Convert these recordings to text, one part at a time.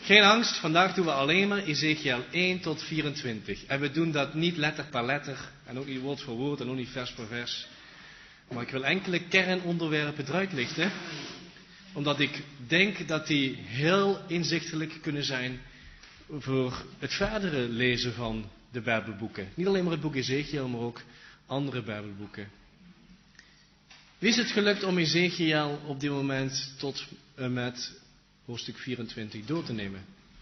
Geen angst, vandaag doen we alleen maar Ezekiel 1 tot 24. En we doen dat niet letter per letter, en ook niet woord voor woord, en ook niet vers per vers. Maar ik wil enkele kernonderwerpen eruit lichten, omdat ik denk dat die heel inzichtelijk kunnen zijn voor het verdere lezen van de Bijbelboeken. Niet alleen maar het boek Ezekiel, maar ook andere Bijbelboeken. Wie is het gelukt om Ezekiel op dit moment tot en met hoofdstuk 24 door te nemen?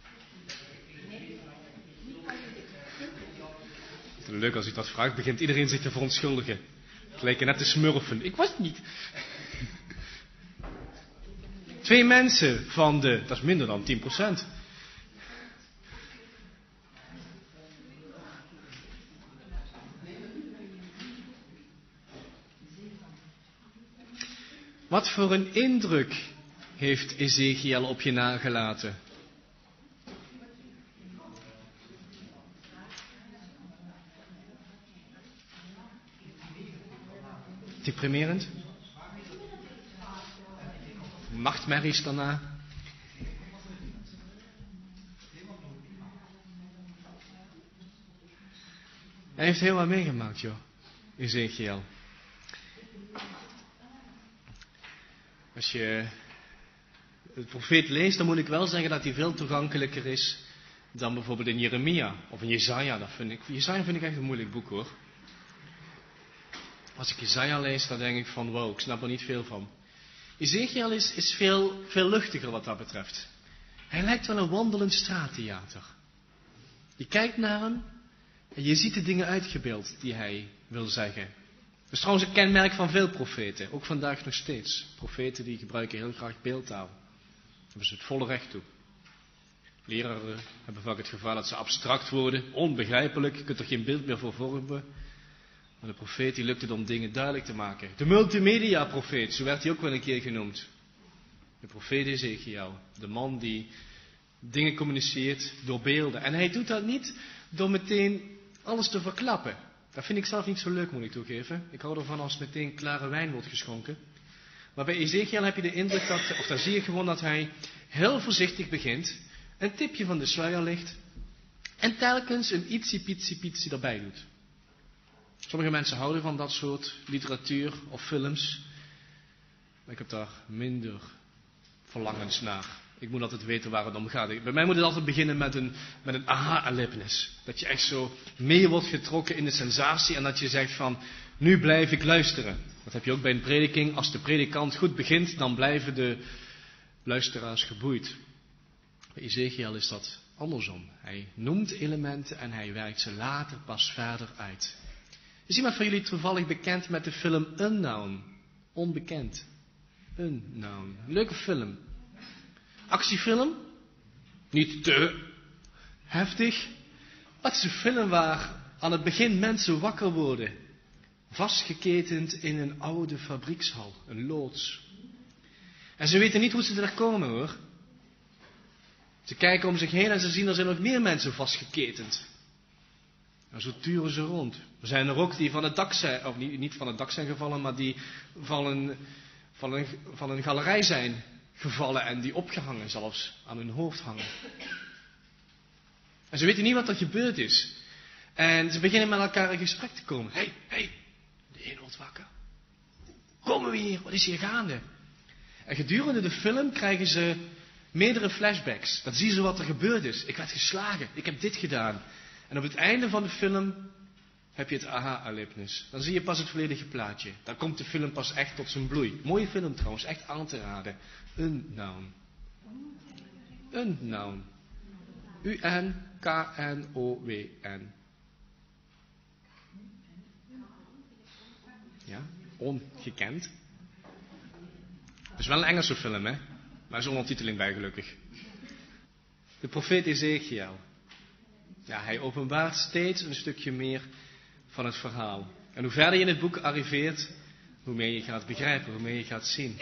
Leuk als u dat vraagt, begint iedereen zich te verontschuldigen. Het lijken net te smurfen. Ik was het niet. 2 mensen van dat is minder dan 10%. Wat voor een indruk heeft Ezekiel op je nagelaten? Deprimerend? Nachtmerries daarna? Hij heeft heel wat meegemaakt, joh, Ezekiel. Als je het profeet leest, dan moet ik wel zeggen dat hij veel toegankelijker is dan bijvoorbeeld in Jeremia of in Jesaja. Jesaja vind ik echt een moeilijk boek, hoor. Als ik Jesaja lees, dan denk ik van, wow, ik snap er niet veel van. Ezekiel is veel luchtiger wat dat betreft. Hij lijkt wel een wandelend straattheater. Je kijkt naar hem en je ziet de dingen uitgebeeld die hij wil zeggen. Dat is trouwens een kenmerk van veel profeten, ook vandaag nog steeds. Profeten die gebruiken heel graag beeldtaal. Daar hebben ze het volle recht toe. Leraren hebben vaak het gevaar dat ze abstract worden, onbegrijpelijk, je kunt er geen beeld meer voor vormen. Maar de profeet die lukt het om dingen duidelijk te maken. De multimedia-profeet, zo werd hij ook wel een keer genoemd. De profeet Ezekiel, de man die dingen communiceert door beelden. En hij doet dat niet door meteen alles te verklappen. Dat vind ik zelf niet zo leuk, moet ik toegeven. Ik hou ervan als meteen klare wijn wordt geschonken. Maar bij Ezekiel heb je de indruk of daar zie je gewoon dat hij heel voorzichtig begint, een tipje van de sluier legt en telkens een ietsie erbij doet. Sommige mensen houden van dat soort literatuur of films, maar ik heb daar minder verlangens naar. Ik moet altijd weten waar het om gaat. Bij mij moet het altijd beginnen met een aha-erlevenis. Dat je echt zo mee wordt getrokken in de sensatie en dat je zegt van, nu blijf ik luisteren. Dat heb je ook bij een prediking. Als de predikant goed begint, dan blijven de luisteraars geboeid. Bij Ezekiel is dat andersom. Hij noemt elementen en hij werkt ze later pas verder uit. Is iemand van jullie toevallig bekend met de film Unknown? Onbekend. Unknown. Leuke film. Actiefilm? Niet te heftig. Het is een film waar aan het begin mensen wakker worden. Vastgeketend in een oude fabriekshal. Een loods. En ze weten niet hoe ze er komen, hoor. Ze kijken om zich heen en ze zien er zijn nog meer mensen vastgeketend. En zo turen ze rond. Er zijn er ook die van het dak zijn, of niet van het dak zijn gevallen, maar die van een galerij zijn gevallen en die opgehangen zelfs aan hun hoofd hangen. En ze weten niet wat er gebeurd is. En ze beginnen met elkaar in gesprek te komen. Hey, de een wordt wakker. Komen we hier? Wat is hier gaande? En gedurende de film krijgen ze meerdere flashbacks. Dan zien ze wat er gebeurd is. Ik werd geslagen. Ik heb dit gedaan. En op het einde van de film heb je het aha-erlevenis. Dan zie je pas het volledige plaatje. Dan komt de film pas echt tot zijn bloei. Mooie film trouwens, echt aan te raden. Unknown. Unknown. U-N-K-N-O-W-N. Ja, ongekend. Het is wel een Engelse film, hè? Maar er is ondertiteling bij, gelukkig. De profeet Ezekiel. Ja, hij openbaart steeds een stukje meer van het verhaal. En hoe verder je in het boek arriveert, hoe meer je gaat begrijpen, hoe meer je gaat zien.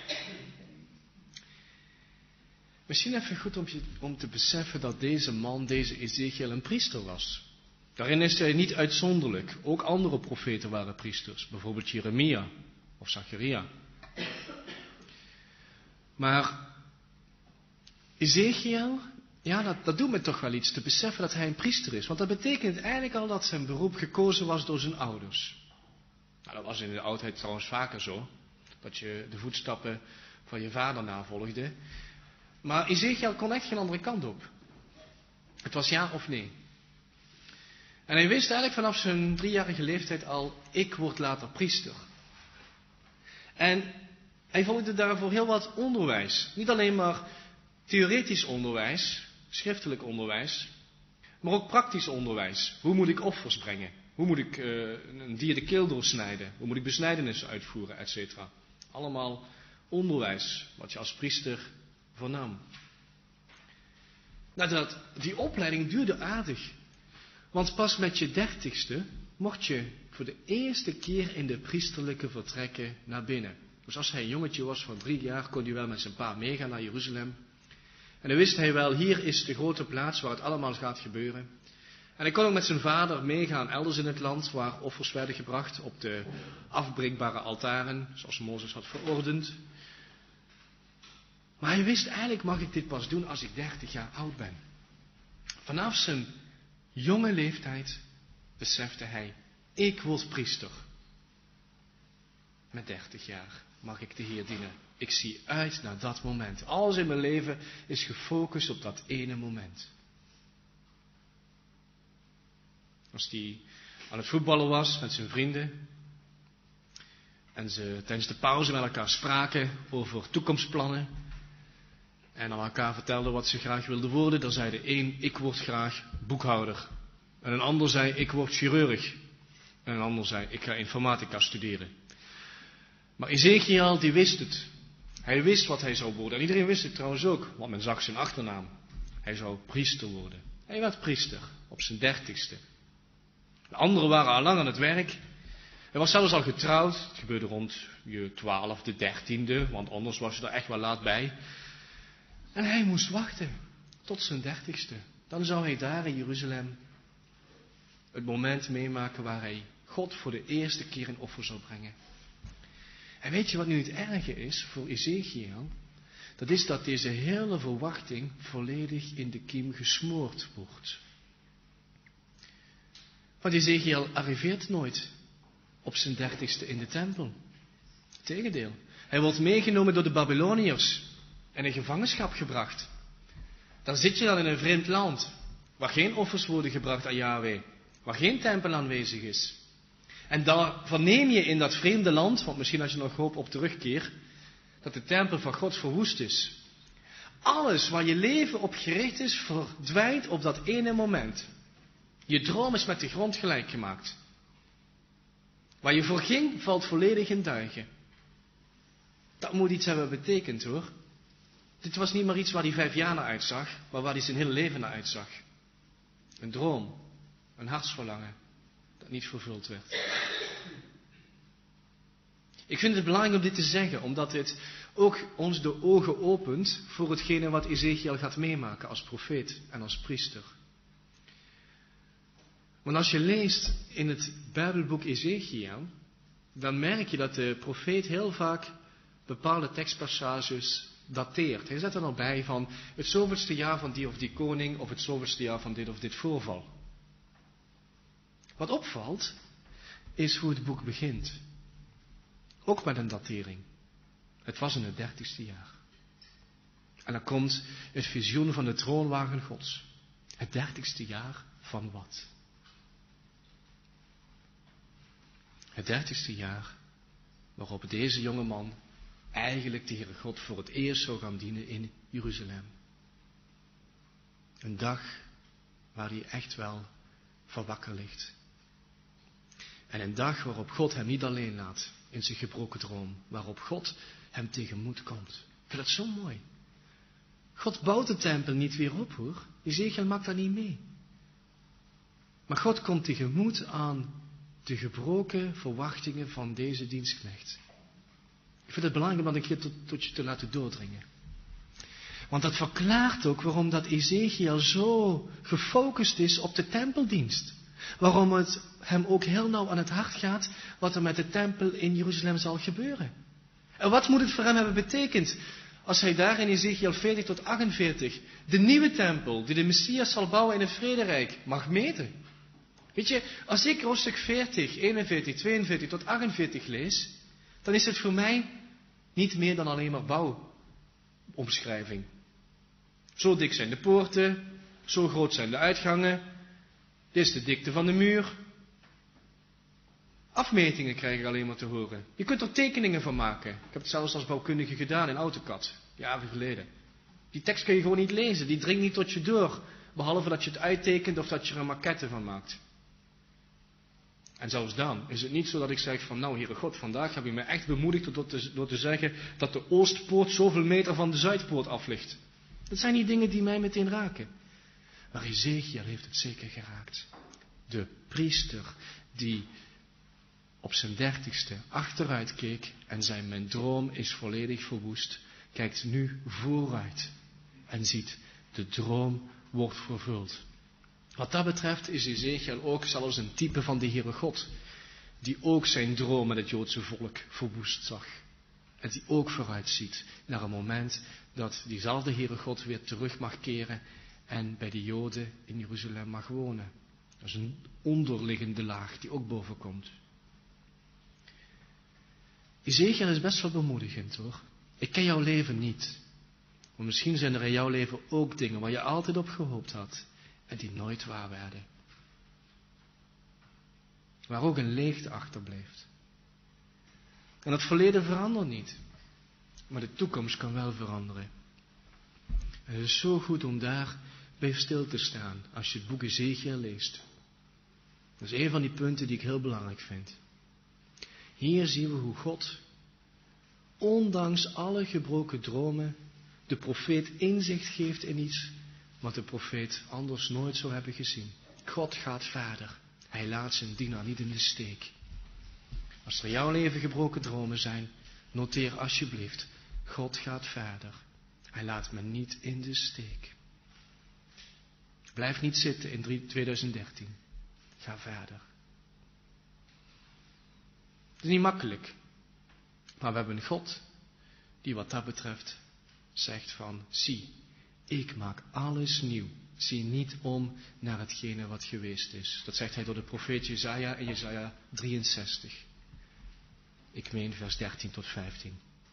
Misschien even goed om te beseffen dat deze man, deze Ezekiel, een priester was. Daarin is hij niet uitzonderlijk. Ook andere profeten waren priesters. Bijvoorbeeld Jeremia of Zacharia. Maar Ezekiel Ja, dat doet me toch wel iets, te beseffen dat hij een priester is. Want dat betekent eigenlijk al dat zijn beroep gekozen was door zijn ouders. Nou, dat was in de oudheid trouwens vaker zo. Dat je de voetstappen van je vader navolgde. Maar Ezekiel kon echt geen andere kant op. Het was ja of nee. En hij wist eigenlijk vanaf zijn 3-jarige leeftijd al, ik word later priester. En hij volgde daarvoor heel wat onderwijs. Niet alleen maar theoretisch onderwijs, schriftelijk onderwijs, maar ook praktisch onderwijs. Hoe moet ik offers brengen? Hoe moet ik een dier de keel doorsnijden? Hoe moet ik besnijdenissen uitvoeren, et cetera? Allemaal onderwijs, wat je als priester vernam. Nou, die opleiding duurde aardig. Want pas met je 30ste mocht je voor de eerste keer in de priesterlijke vertrekken naar binnen. Dus als hij een jongetje was van 3 jaar, kon hij wel met zijn pa meegaan naar Jeruzalem. En dan wist hij wel, hier is de grote plaats waar het allemaal gaat gebeuren. En hij kon ook met zijn vader meegaan elders in het land, waar offers werden gebracht op de afbreekbare altaren, zoals Mozes had verordend. Maar hij wist, eigenlijk mag ik dit pas doen als ik 30 jaar oud ben. Vanaf zijn jonge leeftijd besefte hij, ik word priester. Met 30 jaar mag ik de Heer dienen. Ik zie uit naar dat moment. Alles in mijn leven is gefocust op dat ene moment. Als hij aan het voetballen was met zijn vrienden en ze tijdens de pauze met elkaar spraken over toekomstplannen en aan elkaar vertelden wat ze graag wilden worden, dan zei de een, ik word graag boekhouder. En een ander zei, ik word chirurg. En een ander zei, ik ga informatica studeren. Maar Ezekiel, die wist het. Hij wist wat hij zou worden. En iedereen wist het trouwens ook, want men zag zijn achternaam. Hij zou priester worden. Hij werd priester op zijn 30ste. De anderen waren al lang aan het werk. Hij was zelfs al getrouwd. Het gebeurde rond je 12e, 13e, want anders was je er echt wel laat bij. En hij moest wachten tot zijn 30ste. Dan zou hij daar in Jeruzalem het moment meemaken waar hij God voor de eerste keer een offer zou brengen. En weet je wat nu het erge is voor Ezekiel? Dat is dat deze hele verwachting volledig in de kiem gesmoord wordt. Want Ezekiel arriveert nooit op zijn 30ste in de tempel. Tegendeel. Hij wordt meegenomen door de Babyloniërs en in gevangenschap gebracht. Dan zit je dan in een vreemd land, waar geen offers worden gebracht aan Yahweh, waar geen tempel aanwezig is. En dan verneem je in dat vreemde land, want misschien als je nog hoop op terugkeer, dat de tempel van God verwoest is. Alles waar je leven op gericht is, verdwijnt op dat ene moment. Je droom is met de grond gelijk gemaakt. Waar je voor ging, valt volledig in duigen. Dat moet iets hebben betekend hoor. Dit was niet maar iets waar hij 5 jaar naar uitzag, maar waar hij zijn hele leven naar uitzag. Een droom, een hartsverlangen, dat niet vervuld werd. Ik vind het belangrijk om dit te zeggen, omdat dit ook ons de ogen opent voor hetgene wat Ezekiel gaat meemaken als profeet en als priester. Want als je leest in het Bijbelboek Ezekiel, dan merk je dat de profeet heel vaak bepaalde tekstpassages dateert. Hij zet er nog bij van het zoveelste jaar van die of die koning of het zoveelste jaar van dit of dit voorval. Wat opvalt, is hoe het boek begint. Ook met een datering. Het was in het 30ste jaar. En dan komt het visioen van de troonwagen Gods. Het 30ste jaar van wat? Het 30ste jaar waarop deze jonge man eigenlijk de Heere God voor het eerst zou gaan dienen in Jeruzalem. Een dag waar hij echt wel van wakker ligt. En een dag waarop God hem niet alleen laat in zijn gebroken droom, waarop God hem tegemoet komt. Ik vind dat zo mooi. God bouwt de tempel niet weer op hoor. Ezekiel maakt daar niet mee. Maar God komt tegemoet aan de gebroken verwachtingen van deze dienstknecht. Ik vind het belangrijk om dat een keer tot je te laten doordringen. Want dat verklaart ook waarom dat Ezekiel zo gefocust is op de tempeldienst. Waarom het hem ook heel nauw aan het hart gaat wat er met de tempel in Jeruzalem zal gebeuren. En wat moet het voor hem hebben betekend Als hij daar in Ezekiel 40 tot 48 de nieuwe tempel, die de Messias zal bouwen in het vrederijk, mag meten. Weet je, als ik hoofdstuk 40, 41, 42 tot 48 lees, dan is het voor mij niet meer dan alleen maar bouwomschrijving. Zo dik zijn de poorten, zo groot zijn de uitgangen, dit is de dikte van de muur. Afmetingen krijg ik alleen maar te horen. Je kunt er tekeningen van maken. Ik heb het zelfs als bouwkundige gedaan in AutoCAD, jaren geleden. Die tekst kun je gewoon niet lezen, die dringt niet tot je door. Behalve dat je het uittekent of dat je er een maquette van maakt. En zelfs dan is het niet zo dat ik zeg van, nou Heere God, vandaag heb je me echt bemoedigd door te zeggen dat de Oostpoort zoveel meter van de Zuidpoort af ligt. Dat zijn niet dingen die mij meteen raken. Maar Ezekiel heeft het zeker geraakt. De priester die op zijn 30ste achteruit keek en zei, mijn droom is volledig verwoest, kijkt nu vooruit en ziet, de droom wordt vervuld. Wat dat betreft is Ezekiel ook zelfs een type van de Heere God, die ook zijn droom met het Joodse volk verwoest zag. En die ook vooruit ziet naar een moment dat diezelfde Heere God weer terug mag keren en bij de Joden in Jeruzalem mag wonen. Dat is een onderliggende laag die ook bovenkomt. Ezekiel is best wel bemoedigend hoor. Ik ken jouw leven niet. Maar misschien zijn er in jouw leven ook dingen waar je altijd op gehoopt had en die nooit waar werden. Waar ook een leegte achterblijft. En het verleden verandert niet. Maar de toekomst kan wel veranderen. En het is zo goed om daar bij stil te staan als je het boek Ezekiel leest. Dat is een van die punten die ik heel belangrijk vind. Hier zien we hoe God, ondanks alle gebroken dromen, de profeet inzicht geeft in iets wat de profeet anders nooit zou hebben gezien. God gaat verder. Hij laat zijn dienaar niet in de steek. Als er in jouw leven gebroken dromen zijn, noteer alsjeblieft, God gaat verder. Hij laat me niet in de steek. Blijf niet zitten in 2013. Ga verder. Het is niet makkelijk. Maar we hebben een God die wat dat betreft zegt van, zie, ik maak alles nieuw. Zie niet om naar hetgene wat geweest is. Dat zegt hij door de profeet Jesaja in Jesaja 63. Ik meen vers 13 tot 15.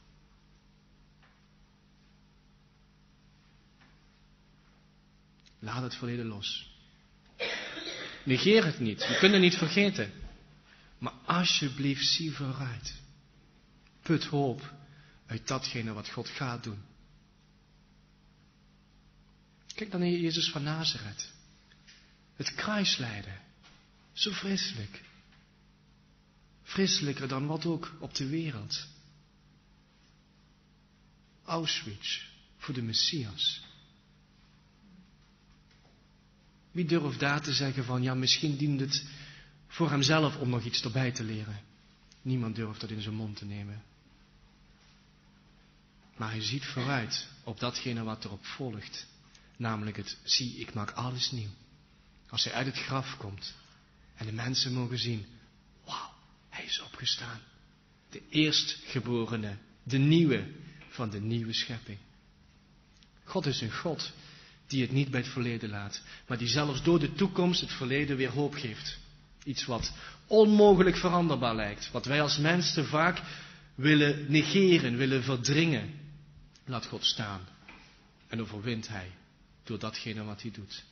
Laat het verleden los. Negeer het niet. Je kunt het niet vergeten. Maar alsjeblieft zie vooruit. Put hoop uit datgene wat God gaat doen. Kijk dan naar Jezus van Nazareth. Het kruislijden. Zo vreselijk. Vreselijker dan wat ook op de wereld. Auschwitz voor de Messias. Wie durft daar te zeggen van, ja, misschien dient het voor hemzelf om nog iets erbij te leren. Niemand durft dat in zijn mond te nemen. Maar hij ziet vooruit op datgene wat erop volgt. Namelijk het, zie, ik maak alles nieuw. Als hij uit het graf komt en de mensen mogen zien, wauw, hij is opgestaan. De eerstgeborene, de nieuwe van de nieuwe schepping. God is een God die het niet bij het verleden laat, maar die zelfs door de toekomst het verleden weer hoop geeft. Iets wat onmogelijk veranderbaar lijkt, wat wij als mensen vaak willen negeren, willen verdringen. Laat God staan en overwint hij door datgene wat hij doet.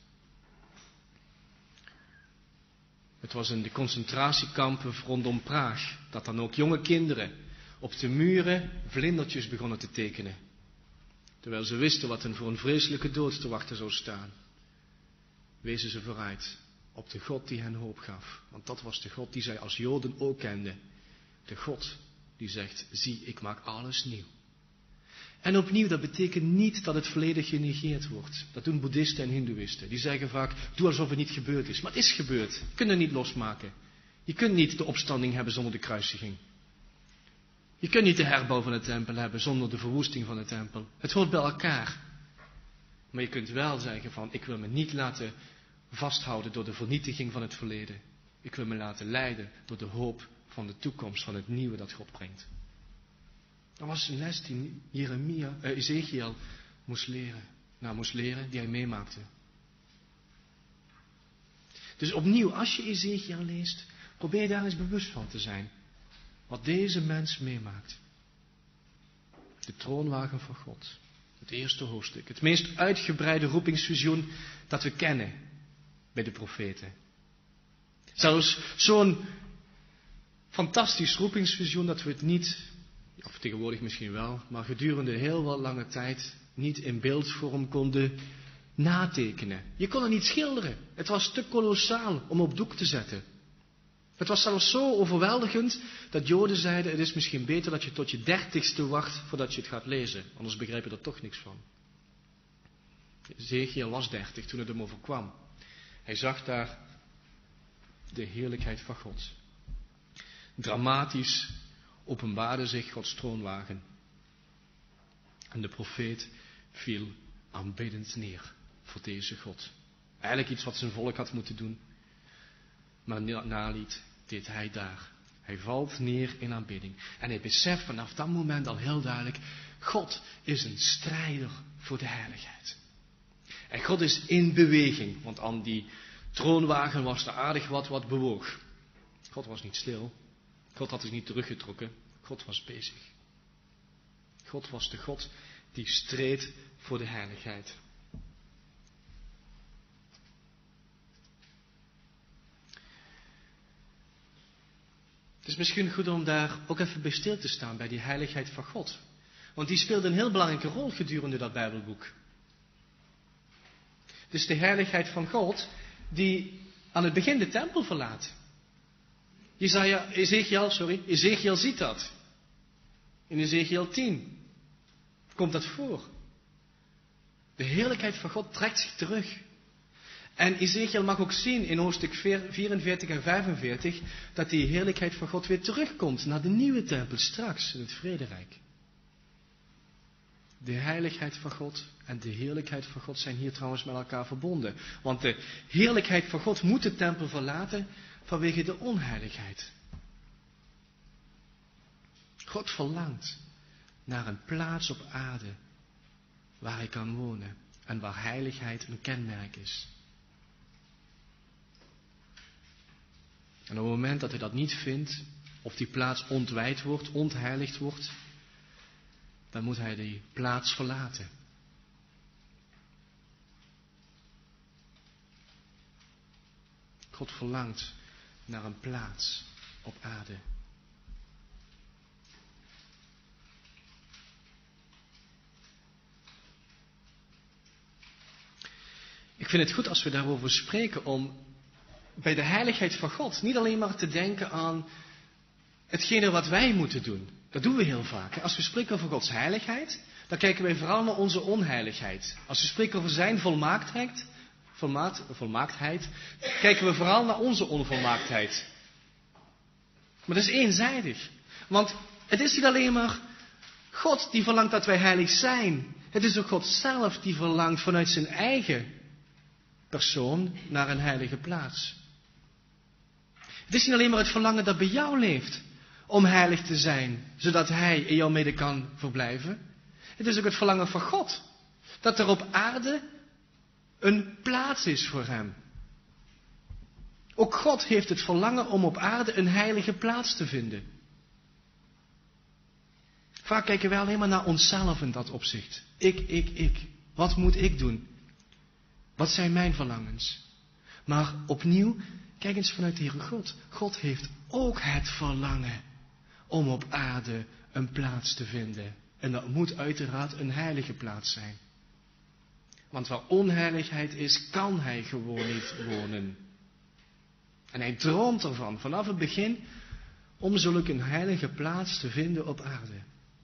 Het was in de concentratiekampen rondom Praag dat dan ook jonge kinderen op de muren vlindertjes begonnen te tekenen. Terwijl ze wisten wat hen voor een vreselijke dood te wachten zou staan. Wezen ze vooruit op de God die hen hoop gaf. Want dat was de God die zij als Joden ook kenden. De God die zegt, zie, ik maak alles nieuw. En opnieuw, dat betekent niet dat het verleden genegeerd wordt. Dat doen boeddhisten en hindoeïsten. Die zeggen vaak, doe alsof het niet gebeurd is. Maar het is gebeurd. Je kunt het niet losmaken. Je kunt niet de opstanding hebben zonder de kruisiging. Je kunt niet de herbouw van de tempel hebben zonder de verwoesting van de tempel. Het hoort bij elkaar. Maar je kunt wel zeggen van, ik wil me niet laten vasthouden door de vernietiging van het verleden. Ik wil me laten leiden door de hoop van de toekomst, van het nieuwe dat God brengt. Dat was een les die Ezekiel moest leren, die hij meemaakte. Dus opnieuw, als je Ezekiel leest, probeer daar eens bewust van te zijn. Wat deze mens meemaakt. De troonwagen van God. Het eerste hoofdstuk. Het meest uitgebreide roepingsvisioen dat we kennen bij de profeten. Zelfs zo'n fantastisch roepingsvisioen dat we het niet, of tegenwoordig misschien wel, maar gedurende heel wat lange tijd niet in beeldvorm konden natekenen. Je kon het niet schilderen. Het was te kolossaal om op doek te zetten. Het was zelfs zo overweldigend dat Joden zeiden, het is misschien beter dat je tot je 30ste wacht voordat je het gaat lezen. Anders begrijp je er toch niks van. Ezekiel was 30 toen het hem overkwam. Hij zag daar de heerlijkheid van God. Dramatisch openbaarde zich Gods troonwagen. En de profeet viel aanbiddend neer voor deze God. Eigenlijk iets wat zijn volk had moeten doen. Maar naliet, deed hij daar. Hij valt neer in aanbidding. En hij beseft vanaf dat moment al heel duidelijk, God is een strijder voor de heiligheid. En God is in beweging, want aan die troonwagen was er aardig wat bewoog. God was niet stil. God had zich niet teruggetrokken. God was bezig. God was de God die streed voor de heiligheid. Het is misschien goed om daar ook even bij stil te staan, bij die heiligheid van God. Want die speelde een heel belangrijke rol gedurende dat Bijbelboek. Het is de heiligheid van God die aan het begin de tempel verlaat. Ezekiel ziet dat. In Ezekiel 10 komt dat voor. De heerlijkheid van God trekt zich terug. En Ezekiel mag ook zien in hoofdstuk 44 en 45 dat die heerlijkheid van God weer terugkomt naar de nieuwe tempel straks in het vrederijk. De heiligheid van God en de heerlijkheid van God zijn hier trouwens met elkaar verbonden. Want de heerlijkheid van God moet de tempel verlaten vanwege de onheiligheid. God verlangt naar een plaats op aarde waar hij kan wonen en waar heiligheid een kenmerk is. En op het moment dat hij dat niet vindt, of die plaats ontwijd wordt, ontheiligd wordt, dan moet hij die plaats verlaten. God verlangt naar een plaats op aarde. Ik vind het goed als we daarover spreken om bij de heiligheid van God niet alleen maar te denken aan hetgene wat wij moeten doen. Dat doen we heel vaak. Als we spreken over Gods heiligheid, dan kijken wij vooral naar onze onheiligheid. Als we spreken over zijn volmaaktheid, kijken we vooral naar onze onvolmaaktheid. Maar dat is eenzijdig. Want het is niet alleen maar God die verlangt dat wij heilig zijn. Het is ook God zelf die verlangt vanuit zijn eigen persoon naar een heilige plaats. Het is niet alleen maar het verlangen dat bij jou leeft om heilig te zijn, zodat hij in jou mede kan verblijven. Het is ook het verlangen van God, dat er op aarde een plaats is voor hem. Ook God heeft het verlangen om op aarde een heilige plaats te vinden. Vaak kijken wij alleen maar naar onszelf in dat opzicht. Ik. Wat moet ik doen? Wat zijn mijn verlangens? Maar opnieuw, kijk eens vanuit de Heere God. God heeft ook het verlangen om op aarde een plaats te vinden. En dat moet uiteraard een heilige plaats zijn. Want waar onheiligheid is, kan hij gewoon niet wonen. En hij droomt ervan, vanaf het begin, om zulke een heilige plaats te vinden op aarde.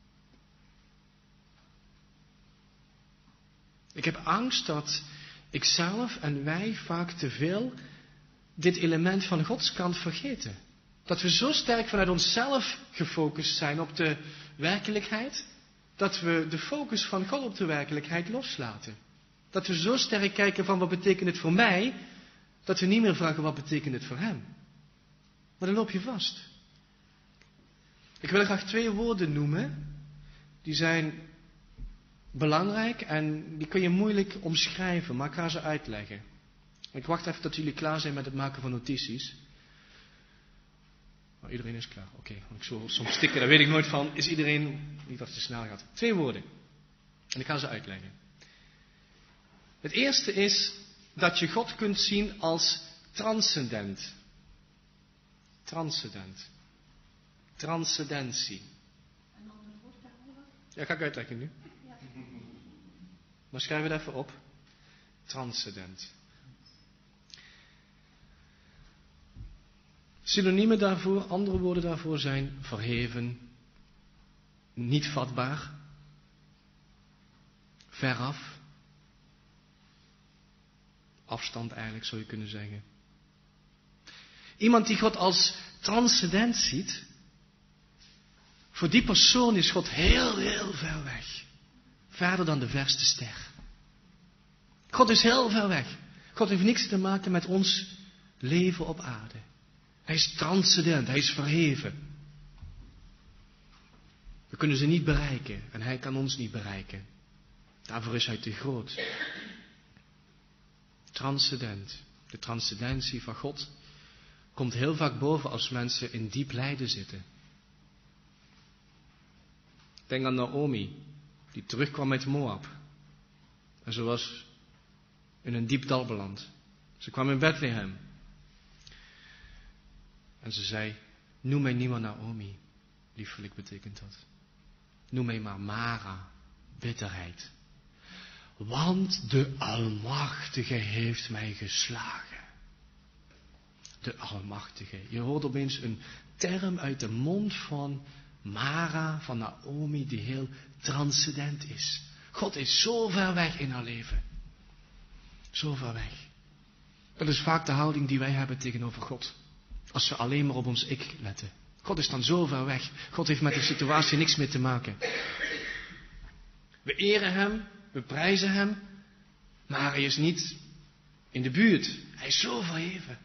Ik heb angst dat ikzelf en wij vaak te veel dit element van Gods kant vergeten. Dat we zo sterk vanuit onszelf gefocust zijn op de werkelijkheid, dat we de focus van God op de werkelijkheid loslaten. Dat we zo sterk kijken van wat betekent het voor mij, dat we niet meer vragen wat betekent het voor hem. Maar dan loop je vast. Ik wil graag 2 woorden noemen die zijn belangrijk en die kun je moeilijk omschrijven, maar ik ga ze uitleggen. Ik wacht even tot jullie klaar zijn met het maken van notities. Oh, iedereen is klaar. Oké, ik zal soms stikken, daar weet ik nooit van. Is iedereen, niet dat het te snel gaat. 2 woorden. En ik ga ze uitleggen. Het eerste is dat je God kunt zien als transcendent. Transcendent. Transcendentie. Ja, ga ik uitleggen nu. Maar schrijf het even op. Transcendent. Synoniemen daarvoor, andere woorden daarvoor zijn verheven, niet vatbaar, veraf, afstand eigenlijk zou je kunnen zeggen. Iemand die God als transcendent ziet, voor die persoon is God heel, heel ver weg. Verder dan de verste ster. God is heel ver weg. God heeft niks te maken met ons leven op aarde. Hij is transcendent, hij is verheven. We kunnen ze niet bereiken en hij kan ons niet bereiken. Daarvoor is hij te groot. Transcendent. De transcendentie van God komt heel vaak boven als mensen in diep lijden zitten. Denk aan Naomi, die terugkwam uit Moab. En ze was in een diep dal beland. Ze kwam in Bethlehem. En ze zei, noem mij niet meer Naomi. Liefelijk betekent dat. Noem mij maar Mara, bitterheid. Want de Almachtige heeft mij geslagen. De Almachtige. Je hoort opeens een term uit de mond van Mara, van Naomi, die heel transcendent is. God is zo ver weg in haar leven. Zo ver weg. Dat is vaak de houding die wij hebben tegenover God. Als we alleen maar op ons ik letten. God is dan zo ver weg. God heeft met de situatie niks meer te maken. We eren hem, we prijzen hem, maar hij is niet in de buurt. Hij is zo verheven.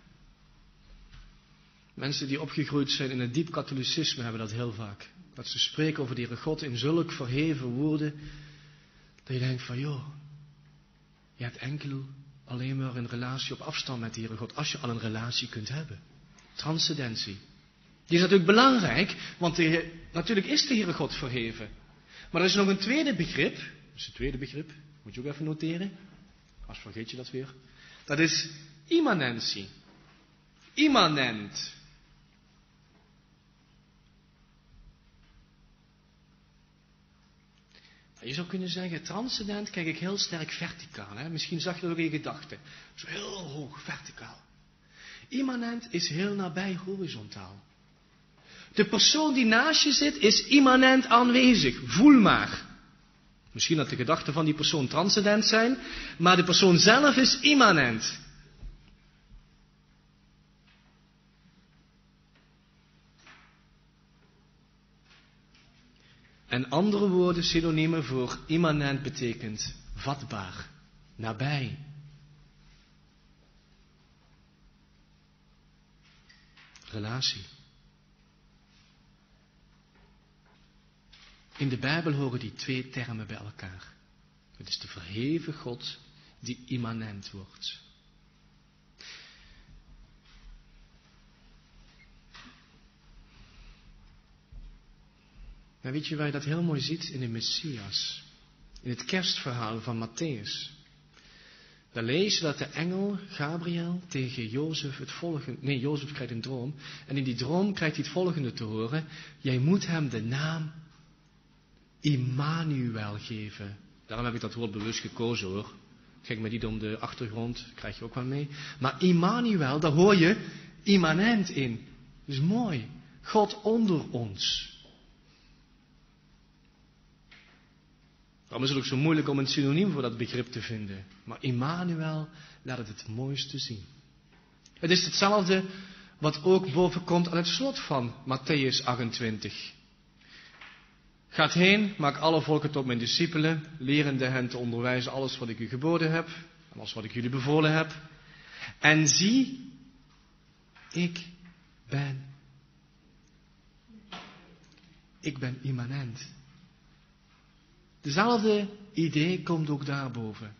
Mensen die opgegroeid zijn in het diep katholicisme hebben dat heel vaak. Dat ze spreken over de Heere God in zulk verheven woorden, dat je denkt van joh, je hebt enkel alleen maar een relatie op afstand met de Heere God, als je al een relatie kunt hebben. Transcendentie. Die is natuurlijk belangrijk, want natuurlijk is de Heere God verheven. Maar er is nog een tweede begrip, dat is het tweede begrip, moet je ook even noteren, anders vergeet je dat weer. Dat is immanentie. Immanent. Je zou kunnen zeggen, transcendent kijk ik heel sterk verticaal. Hè? Misschien zag je dat ook in je gedachten. Zo heel hoog, verticaal. Immanent is heel nabij horizontaal. De persoon die naast je zit is immanent aanwezig. Voel maar. Misschien dat de gedachten van die persoon transcendent zijn, maar de persoon zelf is immanent. En andere woorden, synoniemen voor immanent betekent vatbaar, nabij. Relatie. In de Bijbel horen die 2 termen bij elkaar. Het is de verheven God die immanent wordt. Maar weet je waar je dat heel mooi ziet? In de Messias. In het kerstverhaal van Matthäus. Daar lees je dat de engel Gabriel tegen Jozef het volgende... Nee, Jozef krijgt een droom. En in die droom krijgt hij het volgende te horen. Jij moet hem de naam Immanuel geven. Daarom heb ik dat woord bewust gekozen hoor. Het ging me niet om de achtergrond, krijg je ook wel mee. Maar Immanuel, daar hoor je immanent in. Dat is mooi. God onder ons. Daarom is het ook zo moeilijk om een synoniem voor dat begrip te vinden. Maar Immanuel laat het mooiste zien. Het is hetzelfde wat ook bovenkomt aan het slot van Matthäus 28. Gaat heen, maak alle volken tot mijn discipelen, lerende hen te onderwijzen alles wat ik u geboden heb, en alles wat ik jullie bevolen heb. En zie, ik ben immanent. Dezelfde idee komt ook daarboven.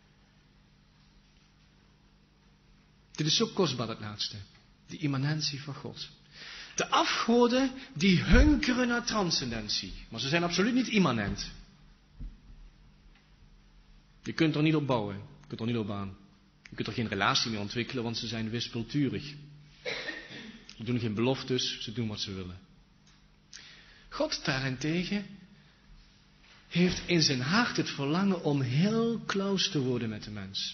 Dit is zo kostbaar, het laatste. De immanentie van God. De afgoden die hunkeren naar transcendentie. Maar ze zijn absoluut niet immanent. Je kunt er niet op bouwen. Je kunt er niet op aan. Je kunt er geen relatie mee ontwikkelen, want ze zijn wispelturig. Ze doen geen beloftes, ze doen wat ze willen. God daarentegen heeft in zijn hart het verlangen om heel close te worden met de mens.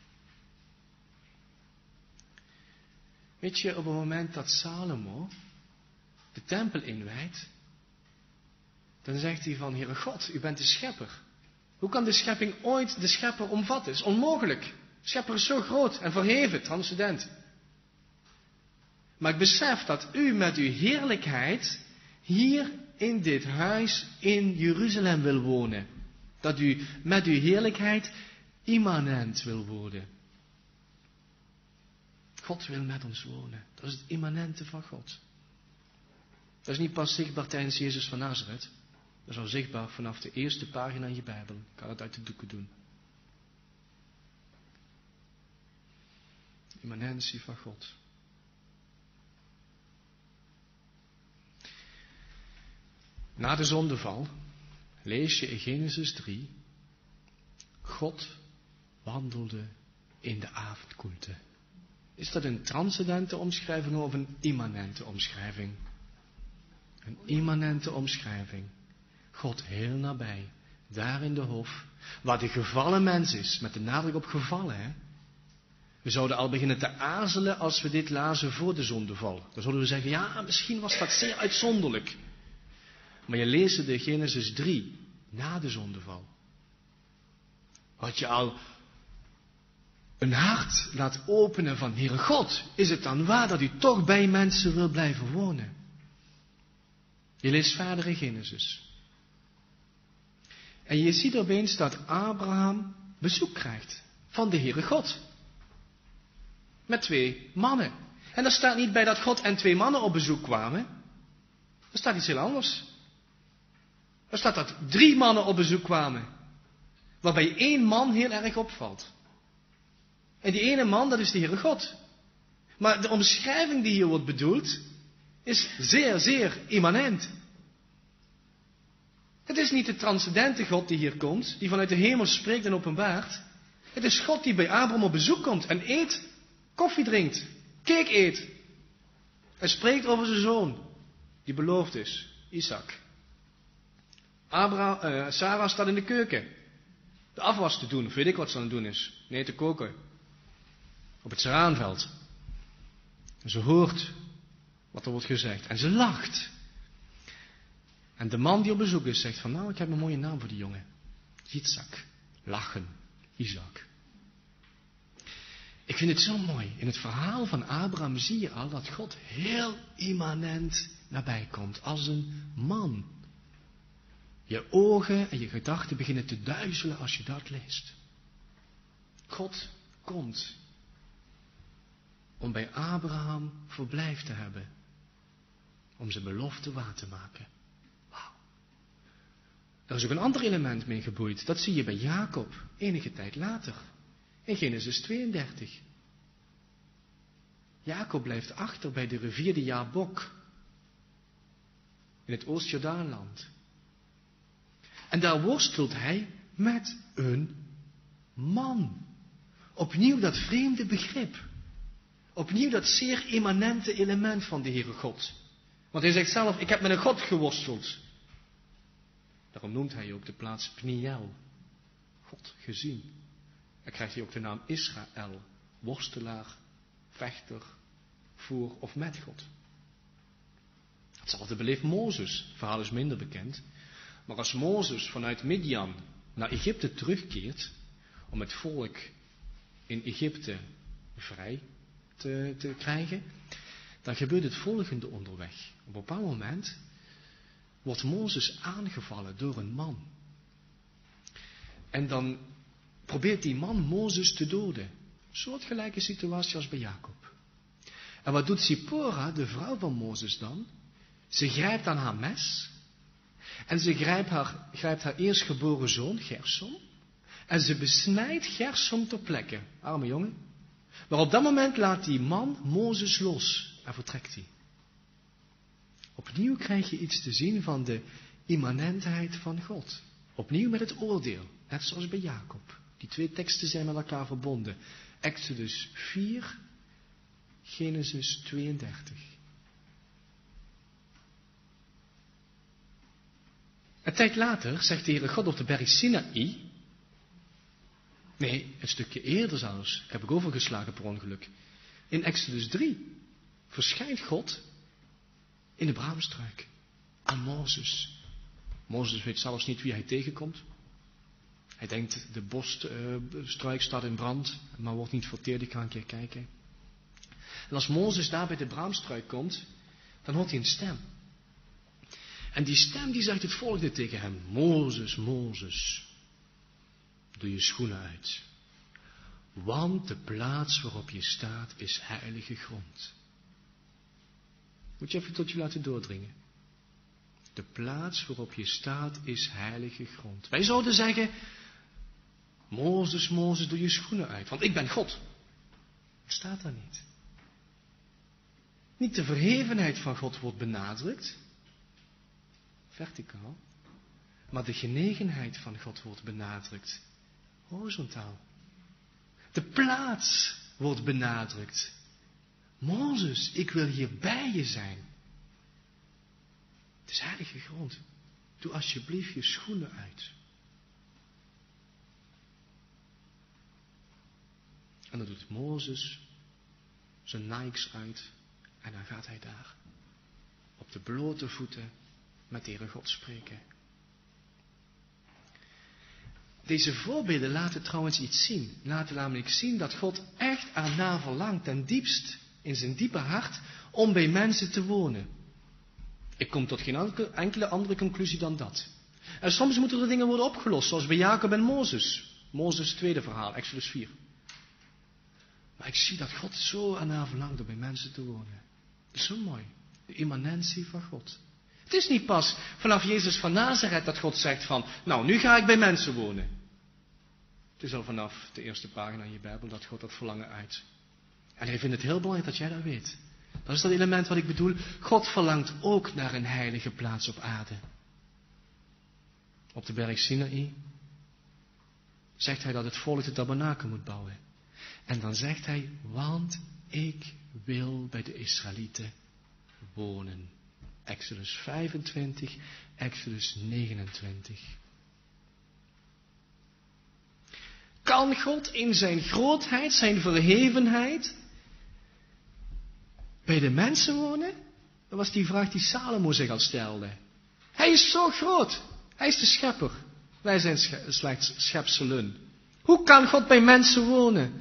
Weet je, op het moment dat Salomo de tempel inwijdt, dan zegt hij van, Heere God, u bent de schepper. Hoe kan de schepping ooit de schepper omvatten? Dat is onmogelijk. De schepper is zo groot en verheven, transcendent. Maar ik besef dat u met uw heerlijkheid hier in dit huis in Jeruzalem wil wonen. Dat u met uw heerlijkheid immanent wil worden. God wil met ons wonen. Dat is het immanente van God. Dat is niet pas zichtbaar tijdens Jezus van Nazareth. Dat is al zichtbaar vanaf de eerste pagina in je Bijbel. Ik kan het uit de doeken doen. Immanentie van God. Na de zondeval lees je in Genesis 3. God wandelde in de avondkoelte. Is dat een transcendente omschrijving of een immanente omschrijving? Een immanente omschrijving. God heel nabij, daar in de hof, waar de gevallen mens is, met de nadruk op gevallen. Hè? We zouden al beginnen te aarzelen als we dit lazen voor de zondeval. Dan zouden we zeggen, ja, misschien was dat zeer uitzonderlijk. Maar je leest de Genesis 3, na de zondeval. Wat je al een hart laat openen van, Heere God, is het dan waar dat u toch bij mensen wil blijven wonen? Je leest verder in Genesis. En je ziet opeens dat Abraham bezoek krijgt van de Heere God. Met 2 mannen. En er staat niet bij dat God en 2 mannen op bezoek kwamen. Er staat iets heel anders. Er staat dat 3 mannen op bezoek kwamen. Waarbij 1 man heel erg opvalt. En die ene man, dat is de Heere God. Maar de omschrijving die hier wordt bedoeld, is zeer, zeer immanent. Het is niet de transcendente God die hier komt, die vanuit de hemel spreekt en openbaart. Het is God die bij Abraham op bezoek komt en eet, koffie drinkt, cake eet. Hij spreekt over zijn zoon, die beloofd is, Isaac. Sarah staat in de keuken, de afwas te doen, of weet ik wat ze aan het doen is. Nee, te koken. Op het Seraanveld. En ze hoort wat er wordt gezegd. En ze lacht. En de man die op bezoek is, zegt van, nou, ik heb een mooie naam voor die jongen. Yitzhak. Lachen. Isaac. Ik vind het zo mooi. In het verhaal van Abraham zie je al dat God heel immanent nabij komt. Als een man. Je ogen en je gedachten beginnen te duizelen als je dat leest. God komt om bij Abraham verblijf te hebben. Om zijn belofte waar te maken. Wauw. Er is ook een ander element mee geboeid. Dat zie je bij Jacob, enige tijd later. In Genesis 32. Jacob blijft achter bij de rivier de Jabok. In het Oost-Jordaanland. En daar worstelt hij met een man. Opnieuw dat vreemde begrip. Opnieuw dat zeer immanente element van de Heere God. Want hij zegt zelf, ik heb met een God geworsteld. Daarom noemt hij ook de plaats Pniel. God gezien. Dan krijgt hij ook de naam Israël. Worstelaar, vechter, voor of met God. Hetzelfde beleeft Mozes. Het verhaal is minder bekend. Maar als Mozes vanuit Midian naar Egypte terugkeert, om het volk in Egypte vrij te krijgen, dan gebeurt het volgende onderweg. Op een bepaald moment wordt Mozes aangevallen door een man. En dan probeert die man Mozes te doden. Een soortgelijke situatie als bij Jacob. En wat doet Zipporah, de vrouw van Mozes dan? Ze grijpt aan haar mes En ze grijpt haar eerstgeboren zoon, Gersom. En ze besnijdt Gersom ter plekke. Arme jongen. Maar op dat moment laat die man Mozes los. En vertrekt hij. Opnieuw krijg je iets te zien van de immanentheid van God. Opnieuw met het oordeel. Net zoals bij Jacob. Die twee teksten zijn met elkaar verbonden. Exodus 4, Genesis 32. Een tijd later zegt de Heere God op de berg Sinaï. Nee, een stukje eerder zelfs. Ik heb ik overgeslagen per ongeluk. In Exodus 3 verschijnt God in de braamstruik aan Mozes. Mozes weet zelfs niet wie hij tegenkomt. Hij denkt, de bosstruik staat in brand, maar wordt niet verteerd, ik ga een keer kijken. En als Mozes daar bij de braamstruik komt, dan hoort hij een stem. En die stem die zegt het volgende tegen hem. Mozes, Mozes, doe je schoenen uit. Want de plaats waarop je staat is heilige grond. Moet je even tot je laten doordringen. De plaats waarop je staat is heilige grond. Wij zouden zeggen, Mozes, Mozes, doe je schoenen uit. Want ik ben God. Dat staat daar niet. Niet de verhevenheid van God wordt benadrukt. Verticaal. Maar de genegenheid van God wordt benadrukt. Horizontaal. De plaats wordt benadrukt. Mozes, ik wil hier bij je zijn. Het is heilige grond. Doe alsjeblieft je schoenen uit. En dan doet Mozes zijn Nikes uit. En dan gaat hij daar op de blote voeten met de Heere God spreken. Deze voorbeelden laten trouwens iets zien. Laten namelijk zien dat God echt ernaar verlangt ten diepst in zijn diepe hart om bij mensen te wonen. Ik kom tot geen enkele andere conclusie dan dat. En soms moeten er dingen worden opgelost, zoals bij Jacob en Mozes. Mozes' tweede verhaal, Exodus 4. Maar ik zie dat God zo ernaar verlangt om bij mensen te wonen. Dat is zo mooi. De immanentie van God. Het is niet pas vanaf Jezus van Nazareth dat God zegt van, nou, nu ga ik bij mensen wonen. Het is al vanaf de eerste pagina in je Bijbel dat God dat verlangen uit. En hij vindt het heel belangrijk dat jij dat weet. Dat is dat element wat ik bedoel. God verlangt ook naar een heilige plaats op aarde. Op de berg Sinaï zegt hij dat het volk de tabernakel moet bouwen. En dan zegt hij, want ik wil bij de Israëlieten wonen. Exodus 25, Exodus 29. Kan God in zijn grootheid, zijn verhevenheid, bij de mensen wonen? Dat was die vraag die Salomo zich al stelde. Hij is zo groot. Hij is de schepper. Wij zijn slechts schepselen. Hoe kan God bij mensen wonen?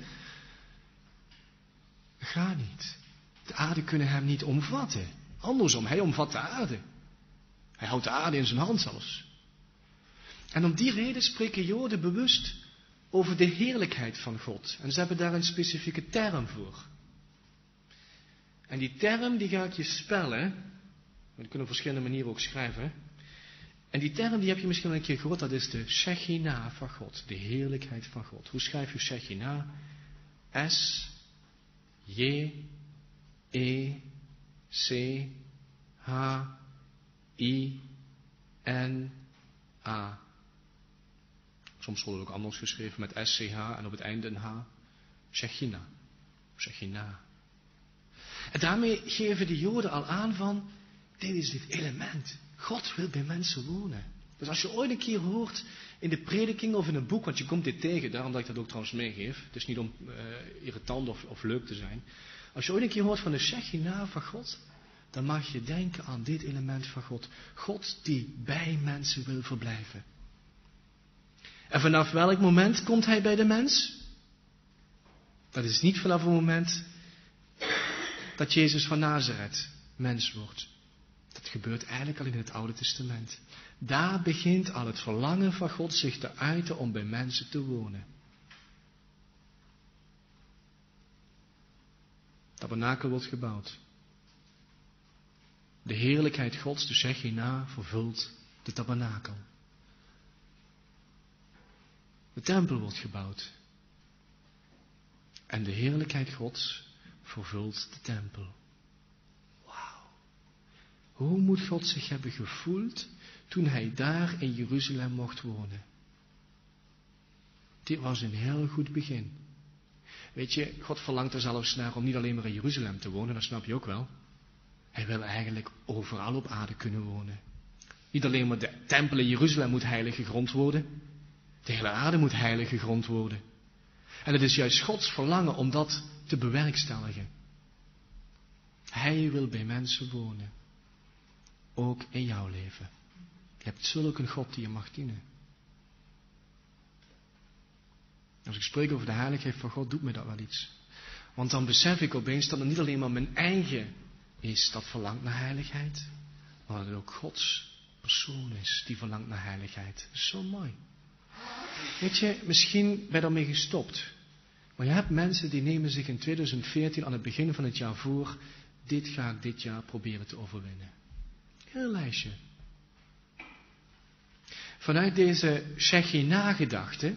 Dat gaat niet. De aarde kunnen hem niet omvatten. Andersom, hij omvat de aarde. Hij houdt de aarde in zijn hand zelfs. En om die reden spreken Joden bewust over de heerlijkheid van God. En ze hebben daar een specifieke term voor. En die term die ga ik je spellen. Dat kunnen we op verschillende manieren ook schrijven. En die term die heb je misschien al een keer gehoord. Dat is de Shechinah van God. De heerlijkheid van God. Hoe schrijf je Shechinah? S-J-E-C-H-I-N-A. Soms wordt het ook anders geschreven met S-C-H en op het einde een H. Shechinah. Shechinah. En daarmee geven de Joden al aan van, dit is dit element. God wil bij mensen wonen. Dus als je ooit een keer hoort in de prediking of in een boek, want je komt dit tegen, daarom dat ik dat ook trouwens meegeef. Het is niet om irritant of leuk te zijn. Als je ooit een keer hoort van de Shechinah van God, dan mag je denken aan dit element van God. God die bij mensen wil verblijven. En vanaf welk moment komt hij bij de mens? Dat is niet vanaf het moment dat Jezus van Nazareth mens wordt. Dat gebeurt eigenlijk al in het Oude Testament. Daar begint al het verlangen van God zich te uiten om bij mensen te wonen. Het tabernakel wordt gebouwd. De heerlijkheid Gods, de Shechinah, vervult de tabernakel. De tempel wordt gebouwd. En de heerlijkheid Gods vervult de tempel. Wauw. Hoe moet God zich hebben gevoeld toen hij daar in Jeruzalem mocht wonen? Dit was een heel goed begin. Weet je, God verlangt er zelfs naar om niet alleen maar in Jeruzalem te wonen, dat snap je ook wel. Hij wil eigenlijk overal op aarde kunnen wonen. Niet alleen maar de tempel in Jeruzalem moet heilige grond worden. De hele aarde moet heilige grond worden. En het is juist Gods verlangen om dat te bewerkstelligen. Hij wil bij mensen wonen. Ook in jouw leven. Je hebt zulk een God die je mag dienen. Als ik spreek over de heiligheid van God, doet me dat wel iets. Want dan besef ik opeens dat het niet alleen maar mijn eigen is dat verlangt naar heiligheid. Maar dat het ook Gods persoon is die verlangt naar heiligheid. Dat is zo mooi. Weet je, misschien ben je daarmee gestopt. Maar je hebt mensen die nemen zich in 2014 aan het begin van het jaar voor. Dit ga ik dit jaar proberen te overwinnen. Heel lijstje. Vanuit deze Shechinah-gedachte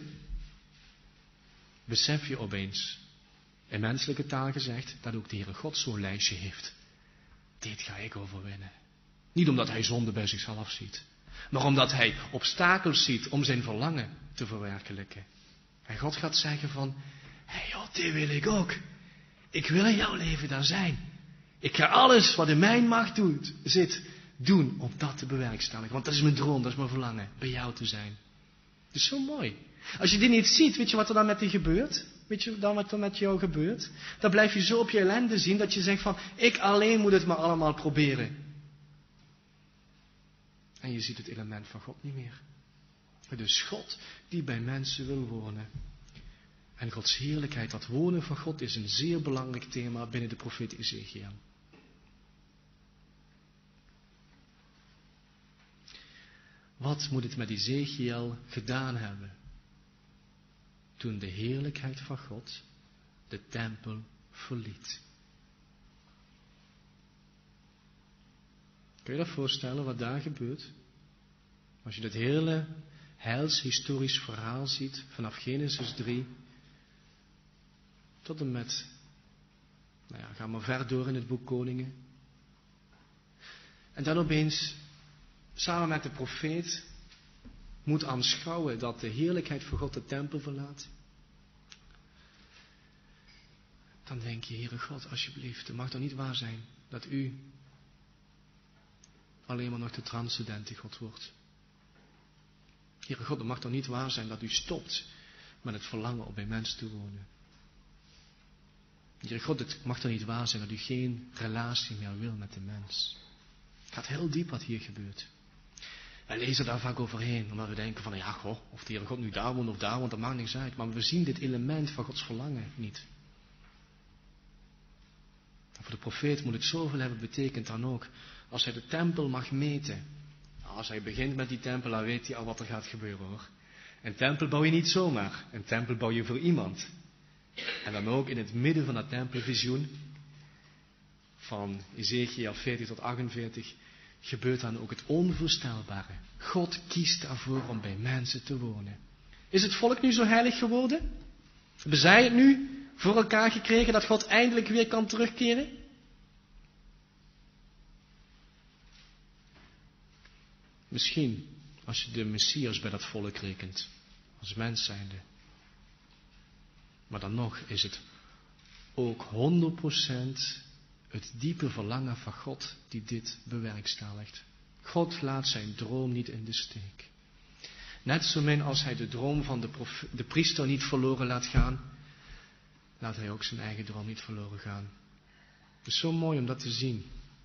besef je opeens, in menselijke taal gezegd, dat ook de Heere God zo'n lijstje heeft. Dit ga ik overwinnen. Niet omdat hij zonde bij zichzelf ziet, maar omdat hij obstakels ziet om zijn verlangen te verwerkelijken. En God gaat zeggen van, hé joh, dit wil ik ook. Ik wil in jouw leven daar zijn. Ik ga alles wat in mijn macht zit doen om dat te bewerkstelligen. Want dat is mijn droom, dat is mijn verlangen, bij jou te zijn. Dat is zo mooi. Als je dit niet ziet, weet je wat er dan met je gebeurt? Weet je dan wat er met jou gebeurt? Dan blijf je zo op je ellende zien dat je zegt van, ik alleen moet het maar allemaal proberen. En je ziet het element van God niet meer. Het is God die bij mensen wil wonen. En Gods heerlijkheid, dat wonen van God, is een zeer belangrijk thema binnen de profeet Ezechiel. Wat moet het met Ezechiel gedaan hebben? Toen de heerlijkheid van God de tempel verliet. Kun je dat voorstellen wat daar gebeurt? Als je dit hele heilshistorisch verhaal ziet vanaf Genesis 3 tot en met, ga maar ver door in het boek Koningen. En dan opeens, samen met de profeet, moet aanschouwen dat de heerlijkheid van God de tempel verlaat. Dan denk je, Heere God, alsjeblieft, het mag toch niet waar zijn dat u alleen maar nog de transcendente God wordt. Heere God, het mag toch niet waar zijn dat u stopt met het verlangen om bij mensen te wonen. Heere God, het mag toch niet waar zijn dat u geen relatie meer wil met de mens. Het gaat heel diep wat hier gebeurt. Wij lezen daar vaak overheen, omdat we denken van, ja, goh, of de Heere God nu daar woont of daar woont, dat maakt niks uit. Maar we zien dit element van Gods verlangen niet. En voor de profeet moet het zoveel hebben betekend dan ook, als hij de tempel mag meten. Als hij begint met die tempel, dan weet hij al wat er gaat gebeuren, hoor. Een tempel bouw je niet zomaar, een tempel bouw je voor iemand. En dan ook in het midden van dat tempelvisioen, van Ezechiel 40 tot 48, gebeurt dan ook het onvoorstelbare. God kiest daarvoor om bij mensen te wonen. Is het volk nu zo heilig geworden? Hebben zij het nu voor elkaar gekregen dat God eindelijk weer kan terugkeren? Misschien als je de Messias bij dat volk rekent, als mens zijnde. Maar dan nog is het ook 100% het diepe verlangen van God die dit bewerkstelligt. God laat zijn droom niet in de steek. Net zo min als hij de droom van de priester niet verloren laat gaan, laat hij ook zijn eigen droom niet verloren gaan. Het is zo mooi om dat te zien.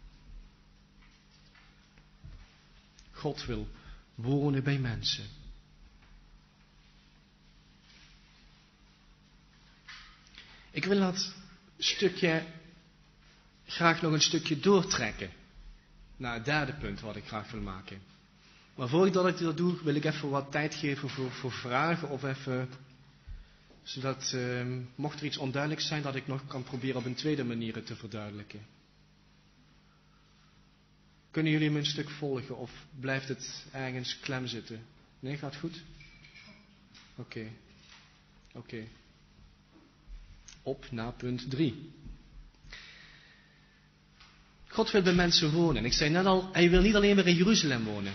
God wil wonen bij mensen. Ik wil dat stukje graag nog een stukje doortrekken naar het derde punt wat ik graag wil maken. Maar voordat ik dat doe, wil ik even wat tijd geven voor vragen of even, zodat mocht er iets onduidelijk zijn, dat ik nog kan proberen op een tweede manier het te verduidelijken. Kunnen jullie me een stuk volgen of blijft het ergens klem zitten? Nee, gaat goed? Oké. Op naar punt 3. God wil bij mensen wonen. En ik zei net al, hij wil niet alleen maar in Jeruzalem wonen.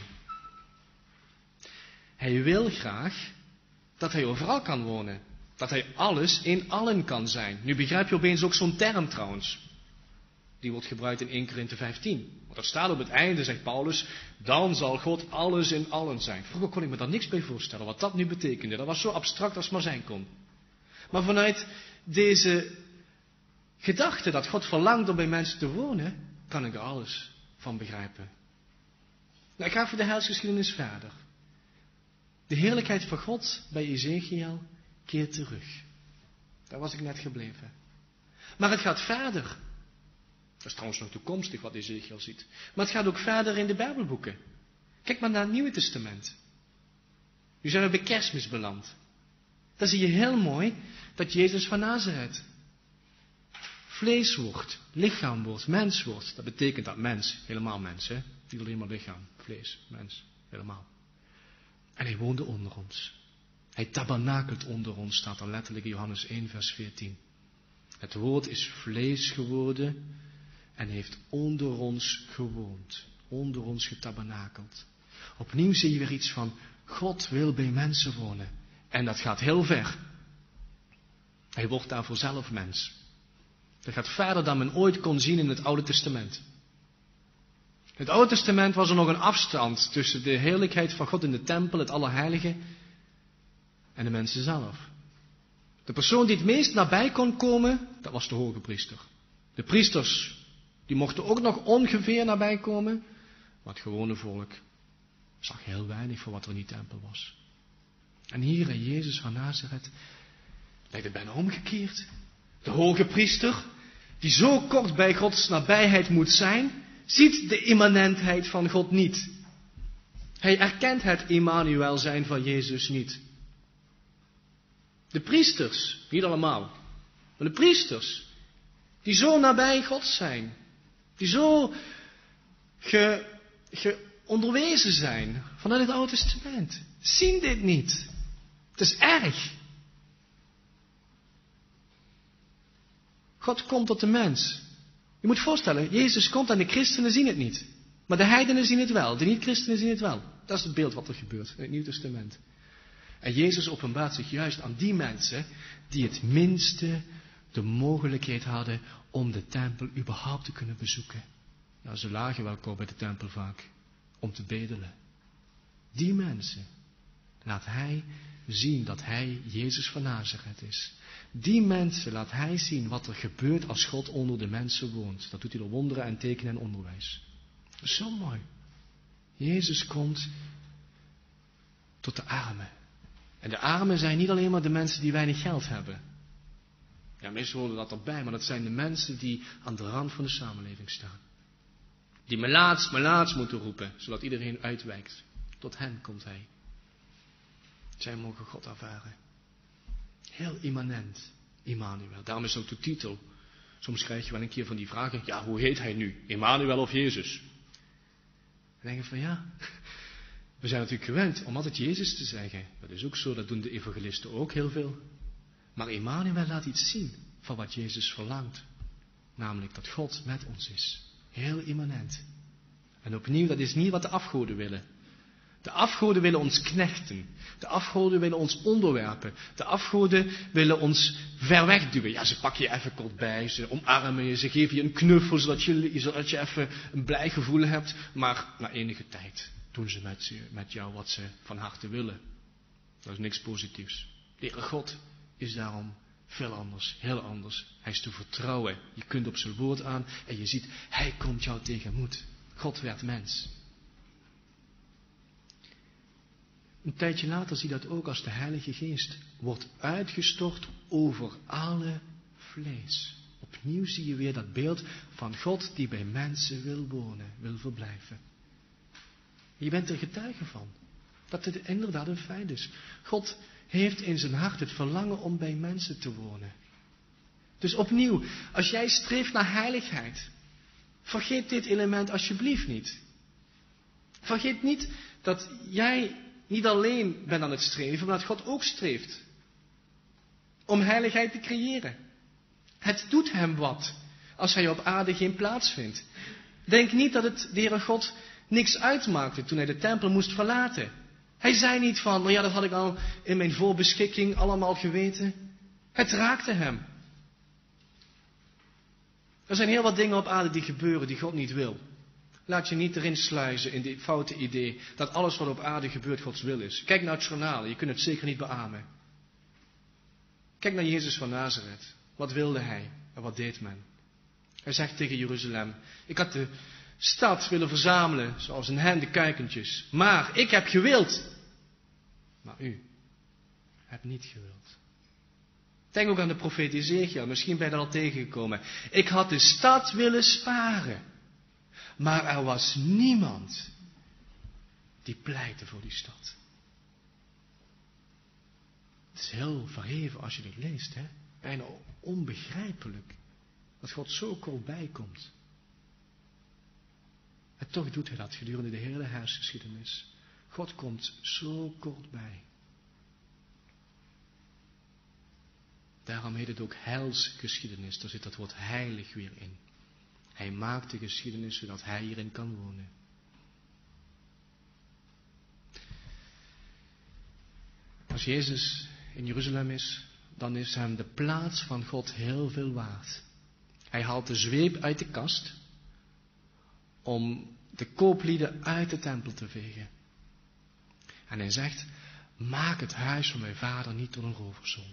Hij wil graag dat hij overal kan wonen. Dat hij alles in allen kan zijn. Nu begrijp je opeens ook zo'n term trouwens. Die wordt gebruikt in 1 Korinthe 15. Want er staat op het einde, zegt Paulus, dan zal God alles in allen zijn. Vroeger kon ik me daar niks bij voorstellen wat dat nu betekende. Dat was zo abstract als maar zijn kon. Maar vanuit deze gedachte dat God verlangt om bij mensen te wonen, kan ik er alles van begrijpen. Nou, ik ga voor de heilsgeschiedenis verder. De heerlijkheid van God bij Ezekiel keert terug. Daar was ik net gebleven. Maar het gaat verder. Dat is trouwens nog toekomstig wat Ezekiel ziet. Maar het gaat ook verder in de Bijbelboeken. Kijk maar naar het Nieuwe Testament. Nu zijn we bij Kerstmis beland. Daar zie je heel mooi dat Jezus van Nazareth vlees wordt, lichaam wordt, mens wordt. Dat betekent dat mens, helemaal mens, hè? Niet alleen maar lichaam, vlees, mens, helemaal. En hij woonde onder ons. Hij tabernakelt onder ons, staat er letterlijk in Johannes 1, vers 14. Het woord is vlees geworden en heeft onder ons gewoond, onder ons getabernakeld. Opnieuw zie je weer iets van, God wil bij mensen wonen. En dat gaat heel ver. Hij wordt daarvoor zelf mens. Dat gaat verder dan men ooit kon zien in het Oude Testament. In het Oude Testament was er nog een afstand tussen de heerlijkheid van God in de tempel, het Allerheilige, en de mensen zelf. De persoon die het meest nabij kon komen, dat was de hoge priester. De priesters, die mochten ook nog ongeveer nabij komen, maar het gewone volk zag heel weinig van wat er in die tempel was. En hier in Jezus van Nazareth lijkt het bijna omgekeerd. De hoge priester, die zo kort bij Gods nabijheid moet zijn, ziet de immanentheid van God niet. Hij erkent het Immanuel zijn van Jezus niet. De priesters, niet allemaal, maar de priesters, die zo nabij God zijn, die zo onderwezen zijn vanuit het Oude Testament, zien dit niet. Het is erg. God komt tot de mens. Je moet voorstellen, Jezus komt en de christenen zien het niet. Maar de heidenen zien het wel, de niet-christenen zien het wel. Dat is het beeld wat er gebeurt in het Nieuw Testament. En Jezus openbaart zich juist aan die mensen die het minste de mogelijkheid hadden om de tempel überhaupt te kunnen bezoeken. Nou, ze lagen wel bij de tempel vaak om te bedelen. Die mensen laat hij zien dat hij Jezus van Nazareth is. Die mensen laat hij zien wat er gebeurt als God onder de mensen woont. Dat doet hij door wonderen en tekenen en onderwijs. Dat is zo mooi. Jezus komt tot de armen. En de armen zijn niet alleen maar de mensen die weinig geld hebben. Ja, meestal horen dat erbij, maar dat zijn de mensen die aan de rand van de samenleving staan. Die melaats, melaats moeten roepen, zodat iedereen uitwijkt. Tot hen komt hij. Zij mogen God ervaren. Heel immanent, Immanuel. Daarom is ook de titel. Soms krijg je wel een keer van die vragen, ja, hoe heet hij nu? Immanuel of Jezus? Dan denk je van ja, we zijn natuurlijk gewend om altijd Jezus te zeggen. Dat is ook zo, dat doen de evangelisten ook heel veel. Maar Immanuel laat iets zien van wat Jezus verlangt. Namelijk dat God met ons is. Heel immanent. En opnieuw, dat is niet wat de afgoden willen. De afgoden willen ons knechten. De afgoden willen ons onderwerpen. De afgoden willen ons ver wegduwen. Ja, ze pakken je even kort bij, ze omarmen je, ze geven je een knuffel zodat je even een blij gevoel hebt. Maar na enige tijd doen ze met jou wat ze van harte willen. Dat is niks positiefs. De Heere God is daarom veel anders, heel anders. Hij is te vertrouwen. Je kunt op zijn woord aan en je ziet, hij komt jou tegemoet. God werd mens. Een tijdje later zie je dat ook als de Heilige Geest wordt uitgestort over alle vlees. Opnieuw zie je weer dat beeld van God die bij mensen wil wonen, wil verblijven. Je bent er getuige van. Dat het inderdaad een feit is. God heeft in zijn hart het verlangen om bij mensen te wonen. Dus opnieuw, als jij streeft naar heiligheid, vergeet dit element alsjeblieft niet. Vergeet niet dat jij niet alleen bent aan het streven, maar dat God ook streeft. Om heiligheid te creëren. Het doet hem wat als hij op aarde geen plaats vindt. Denk niet dat het de Heere God niks uitmaakte toen hij de tempel moest verlaten. Hij zei niet van, nou ja, dat had ik al in mijn voorbeschikking allemaal geweten. Het raakte hem. Er zijn heel wat dingen op aarde die gebeuren die God niet wil. Laat je niet erin sluizen in die foute idee dat alles wat op aarde gebeurt Gods wil is. Kijk naar het journaal, je kunt het zeker niet beamen. Kijk naar Jezus van Nazareth. Wat wilde hij en wat deed men? Hij zegt tegen Jeruzalem, ik had de stad willen verzamelen zoals een hen de kuikentjes. Maar ik heb gewild. Maar u hebt niet gewild. Denk ook aan de profeet Ezekiel, misschien ben je dat al tegengekomen. Ik had de stad willen sparen. Maar er was niemand die pleitte voor die stad. Het is heel verheven als je dit leest, hè? Bijna onbegrijpelijk dat God zo kort bij komt. En toch doet hij dat gedurende de hele heilsgeschiedenis. God komt zo kort bij. Daarom heet het ook heilsgeschiedenis. Daar zit dat woord heilig weer in. Hij maakt de geschiedenis zodat hij hierin kan wonen. Als Jezus in Jeruzalem is, dan is hem de plaats van God heel veel waard. Hij haalt de zweep uit de kast om de kooplieden uit de tempel te vegen. En hij zegt, maak het huis van mijn vader niet tot een roverzoon.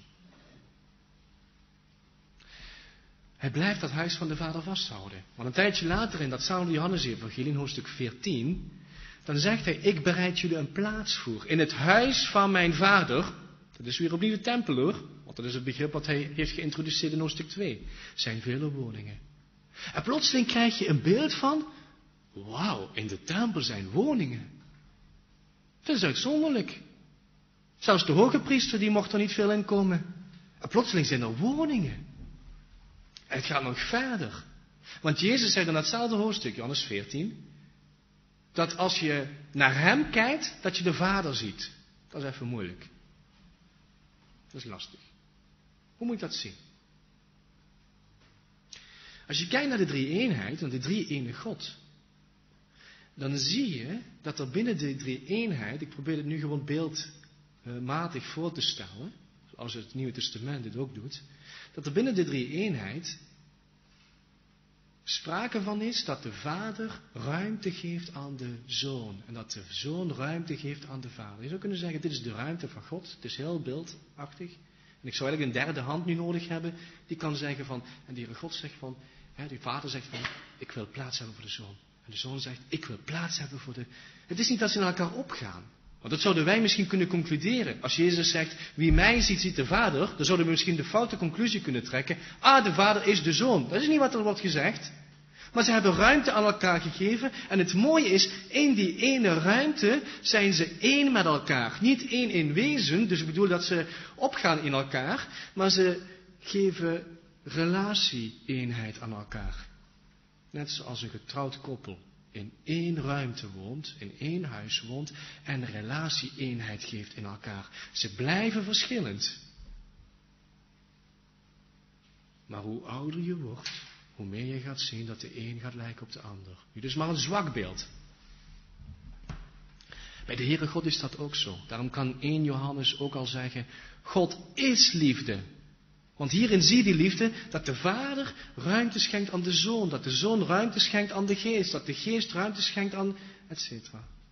Hij blijft dat huis van de vader vasthouden. Want een tijdje later in datzelfde Johannes-evangelie, in hoofdstuk 14, dan zegt hij, ik bereid jullie een plaats voor. In het huis van mijn vader, dat is weer opnieuw de tempel hoor, want dat is het begrip wat hij heeft geïntroduceerd in hoofdstuk 2, zijn vele woningen. En plotseling krijg je een beeld van, wauw, in de tempel zijn woningen. Dat is uitzonderlijk. Zelfs de hoge priester, die mocht er niet veel in komen. En plotseling zijn er woningen. En het gaat nog verder. Want Jezus zei in datzelfde hoofdstuk, Johannes 14, dat als je naar hem kijkt, dat je de Vader ziet. Dat is even moeilijk. Dat is lastig. Hoe moet je dat zien? Als je kijkt naar de drie-eenheid, en de drie-ene God, dan zie je dat er binnen de drie-eenheid, ik probeer het nu gewoon beeldmatig voor te stellen, zoals het Nieuwe Testament dit ook doet, dat er binnen de drie-eenheid sprake van is dat de Vader ruimte geeft aan de Zoon. En dat de Zoon ruimte geeft aan de Vader. Je zou kunnen zeggen, dit is de ruimte van God. Het is heel beeldachtig. En ik zou eigenlijk een derde hand nu nodig hebben, die kan zeggen van, en de Heere God zegt van, die Vader zegt van, ik wil plaats hebben voor de Zoon. En de Zoon zegt, ik wil plaats hebben voor de... Het is niet dat ze naar elkaar opgaan. Want dat zouden wij misschien kunnen concluderen. Als Jezus zegt, wie mij ziet, ziet de Vader. Dan zouden we misschien de foute conclusie kunnen trekken. De Vader is de Zoon. Dat is niet wat er wordt gezegd. Maar ze hebben ruimte aan elkaar gegeven. En het mooie is, in die ene ruimte zijn ze één met elkaar. Niet één in wezen, dus ik bedoel dat ze opgaan in elkaar. Maar ze geven relatie-eenheid aan elkaar. Net zoals een getrouwd koppel in één ruimte woont, in één huis woont en relatie-eenheid geeft in elkaar. Ze blijven verschillend. Maar hoe ouder je wordt, hoe meer je gaat zien dat de een gaat lijken op de ander. Nu dus maar een zwak beeld. Bij de Heere God is dat ook zo. Daarom kan 1 Johannes ook al zeggen, God is liefde. Want hierin zie je die liefde, dat de Vader ruimte schenkt aan de Zoon, dat de Zoon ruimte schenkt aan de Geest, dat de Geest ruimte schenkt aan, etc.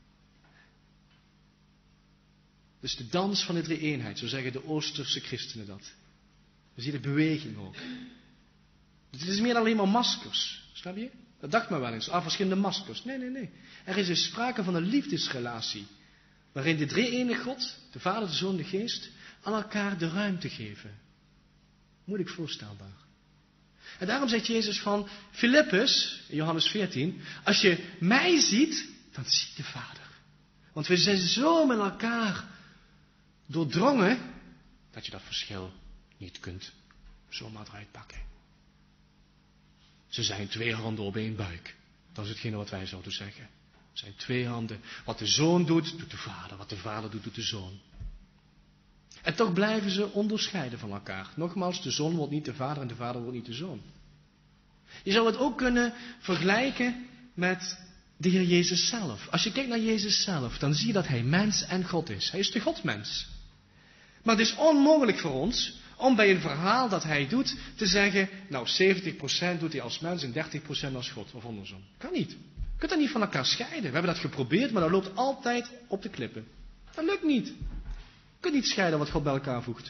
Dus de dans van de drie-eenheid, zo zeggen de Oosterse christenen dat. We zien de beweging ook. Het is meer dan alleen maar maskers, snap je? Dat dacht men wel eens, verschillende maskers. Nee. Er is dus sprake van een liefdesrelatie, waarin de drie-ene God, de Vader, de Zoon, de Geest, aan elkaar de ruimte geven. Moeilijk voorstelbaar. En daarom zegt Jezus van Filippus, in Johannes 14, als je mij ziet, dan zie je de Vader. Want we zijn zo met elkaar doordrongen, dat je dat verschil niet kunt zomaar eruit pakken. Ze zijn 2 handen op 1 buik. Dat is hetgene wat wij zouden zeggen. Het zijn twee handen. Wat de zoon doet, doet de vader. Wat de vader doet, doet de zoon. En toch blijven ze onderscheiden van elkaar. Nogmaals, de zoon wordt niet de vader en de vader wordt niet de zoon. Je zou het ook kunnen vergelijken met de Heer Jezus zelf. Als je kijkt naar Jezus zelf, dan zie je dat hij mens en God is. Hij is de Godmens. Maar het is onmogelijk voor ons om bij een verhaal dat hij doet te zeggen, nou 70% doet hij als mens en 30% als God. Of andersom. Kan niet. Je kunt dat niet van elkaar scheiden. We hebben dat geprobeerd, maar dat loopt altijd op de klippen. Dat lukt niet. Je kunt niet scheiden wat God bij elkaar voegt.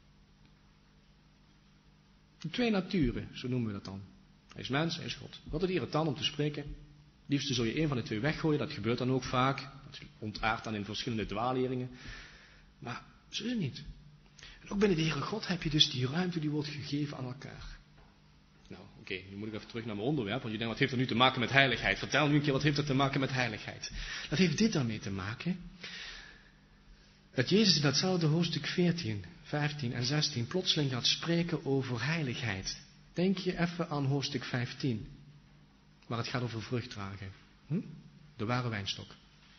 Twee naturen, zo noemen we dat dan. Hij is mens, hij is God. Wat is irritant om te spreken? Liefst zul je een van de twee weggooien, dat gebeurt dan ook vaak. Dat ontaardt dan in verschillende dwaaleringen. Maar zo is het niet. En ook binnen de Heere God heb je dus die ruimte die wordt gegeven aan elkaar. Nou, oké, nu moet ik even terug naar mijn onderwerp, want je denkt, wat heeft dat nu te maken met heiligheid? Vertel nu een keer, wat heeft dat te maken met heiligheid? Dat heeft dit daarmee te maken, dat Jezus in datzelfde hoofdstuk 14, 15 en 16 plotseling gaat spreken over heiligheid. Denk je even aan hoofdstuk 15, waar het gaat over vrucht dragen. De ware wijnstok.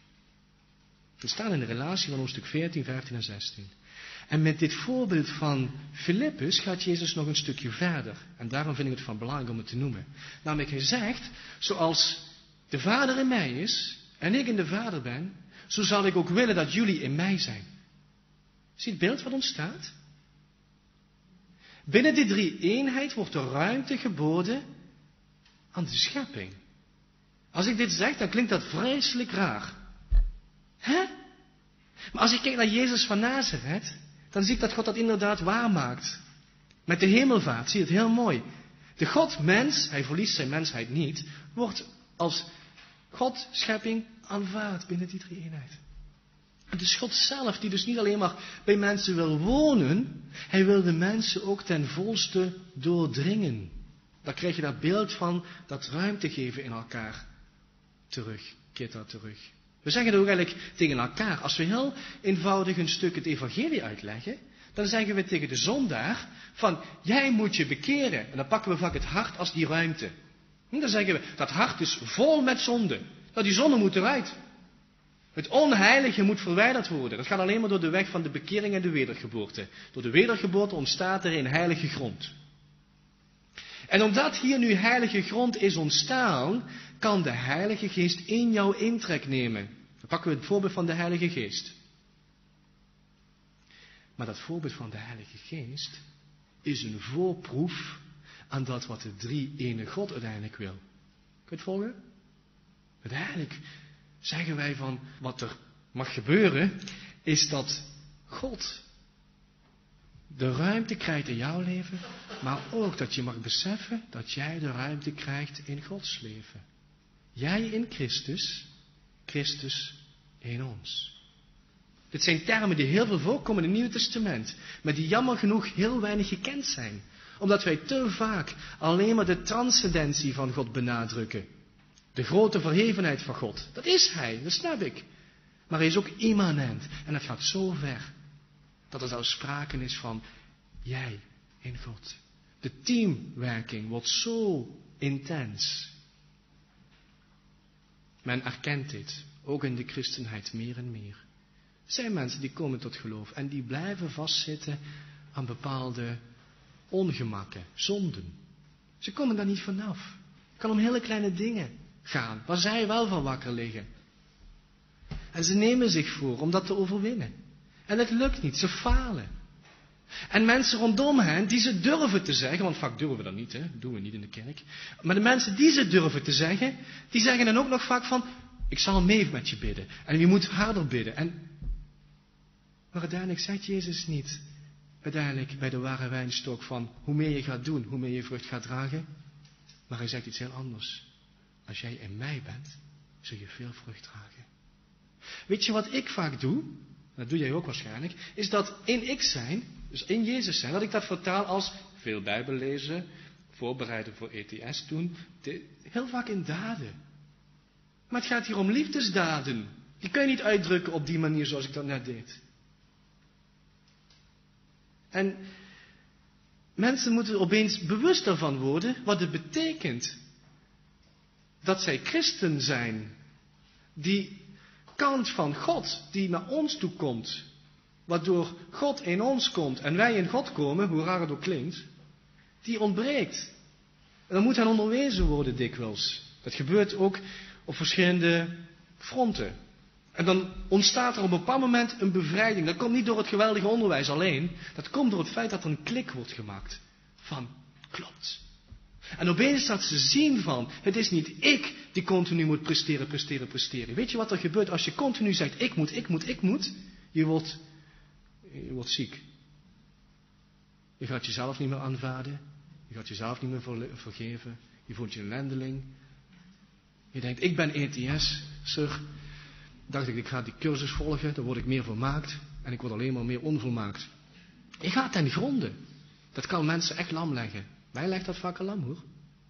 We staan in de relatie van hoofdstuk 14, 15 en 16. En met dit voorbeeld van Filippus gaat Jezus nog een stukje verder. En daarom vind ik het van belang om het te noemen. Namelijk, hij zegt, zoals de Vader in mij is en ik in de Vader ben, zo zal ik ook willen dat jullie in mij zijn. Zie je het beeld wat ontstaat? Binnen die drie eenheid wordt er ruimte geboden aan de schepping. Als ik dit zeg, dan klinkt dat vreselijk raar. Hè? Maar als ik kijk naar Jezus van Nazareth, dan zie ik dat God dat inderdaad waarmaakt. Met de hemelvaart zie je het heel mooi. De God, mens, hij verliest zijn mensheid niet, wordt als God, schepping, aanvaard binnen die drie eenheid. Het is God zelf die dus niet alleen maar bij mensen wil wonen, hij wil de mensen ook ten volste doordringen. Dan krijg je dat beeld van dat ruimte geven in elkaar terug, keert dat terug. We zeggen het ook eigenlijk tegen elkaar. Als we heel eenvoudig een stuk het evangelie uitleggen, dan zeggen we tegen de zondaar van, jij moet je bekeren. En dan pakken we vaak het hart als die ruimte. En dan zeggen we, dat hart is vol met zonde. Nou, die zonde moet eruit. Het onheilige moet verwijderd worden. Dat gaat alleen maar door de weg van de bekering en de wedergeboorte. Door de wedergeboorte ontstaat er een heilige grond. En omdat hier nu heilige grond is ontstaan, kan de Heilige Geest in jou intrek nemen. Dan pakken we het voorbeeld van de Heilige Geest. Maar dat voorbeeld van de Heilige Geest is een voorproef aan dat wat de drie ene God uiteindelijk wil. Kun je het volgen? Uiteindelijk zeggen wij van wat er mag gebeuren, is dat God de ruimte krijgt in jouw leven, maar ook dat je mag beseffen dat jij de ruimte krijgt in Gods leven. Jij in Christus, Christus in ons. Dit zijn termen die heel veel voorkomen in het Nieuwe Testament, maar die jammer genoeg heel weinig gekend zijn. Omdat wij te vaak alleen maar de transcendentie van God benadrukken. De grote verhevenheid van God. Dat is Hij, dat snap ik. Maar Hij is ook immanent. En dat gaat zo ver dat er zelfs sprake is van jij in God. De teamwerking wordt zo intens. Men erkent dit, ook in de christenheid meer en meer. Er zijn mensen die komen tot geloof en die blijven vastzitten aan bepaalde ongemakken, zonden. Ze komen daar niet vanaf. Het kan om hele kleine dingen gaan, waar zij wel van wakker liggen. En ze nemen zich voor om dat te overwinnen. En het lukt niet, ze falen. En mensen rondom hen, die ze durven te zeggen, want vaak durven we dat niet, hè? Dat doen we niet in de kerk. Maar de mensen die ze durven te zeggen, die zeggen dan ook nog vaak van, ik zal mee met je bidden. En je moet harder bidden. Maar uiteindelijk zegt Jezus niet, uiteindelijk bij de ware wijnstok van, hoe meer je gaat doen, hoe meer je vrucht gaat dragen. Maar hij zegt iets heel anders. Als jij in mij bent, zul je veel vrucht dragen. Weet je wat ik vaak doe? Dat doe jij ook waarschijnlijk. Is dat in ik zijn, dus in Jezus zijn, dat ik dat vertaal als veel Bijbel lezen, voorbereiden voor ETS doen. Heel vaak in daden. Maar het gaat hier om liefdesdaden. Die kun je niet uitdrukken op die manier zoals ik dat net deed. En mensen moeten opeens bewust ervan worden wat het betekent dat zij christen zijn. Die kant van God die naar ons toe komt, waardoor God in ons komt en wij in God komen, hoe raar het ook klinkt, die ontbreekt. En dan moet hij onderwezen worden dikwijls. Dat gebeurt ook op verschillende fronten. En dan ontstaat er op een bepaald moment een bevrijding. Dat komt niet door het geweldige onderwijs alleen. Dat komt door het feit dat er een klik wordt gemaakt. Van, klopt. En opeens dat ze zien van, het is niet ik die continu moet presteren. Weet je wat er gebeurt als je continu zegt, ik moet? Je wordt ziek. Je gaat jezelf niet meer aanvaarden. Je gaat jezelf niet meer vergeven. Je voelt je een ellendeling. Je denkt, ik ben ETS'er. Dacht ik ga die cursus volgen, dan word ik meer volmaakt. En ik word alleen maar meer onvolmaakt. Je gaat ten gronde. Dat kan mensen echt lam leggen. Mij legt dat vaak lam hoor.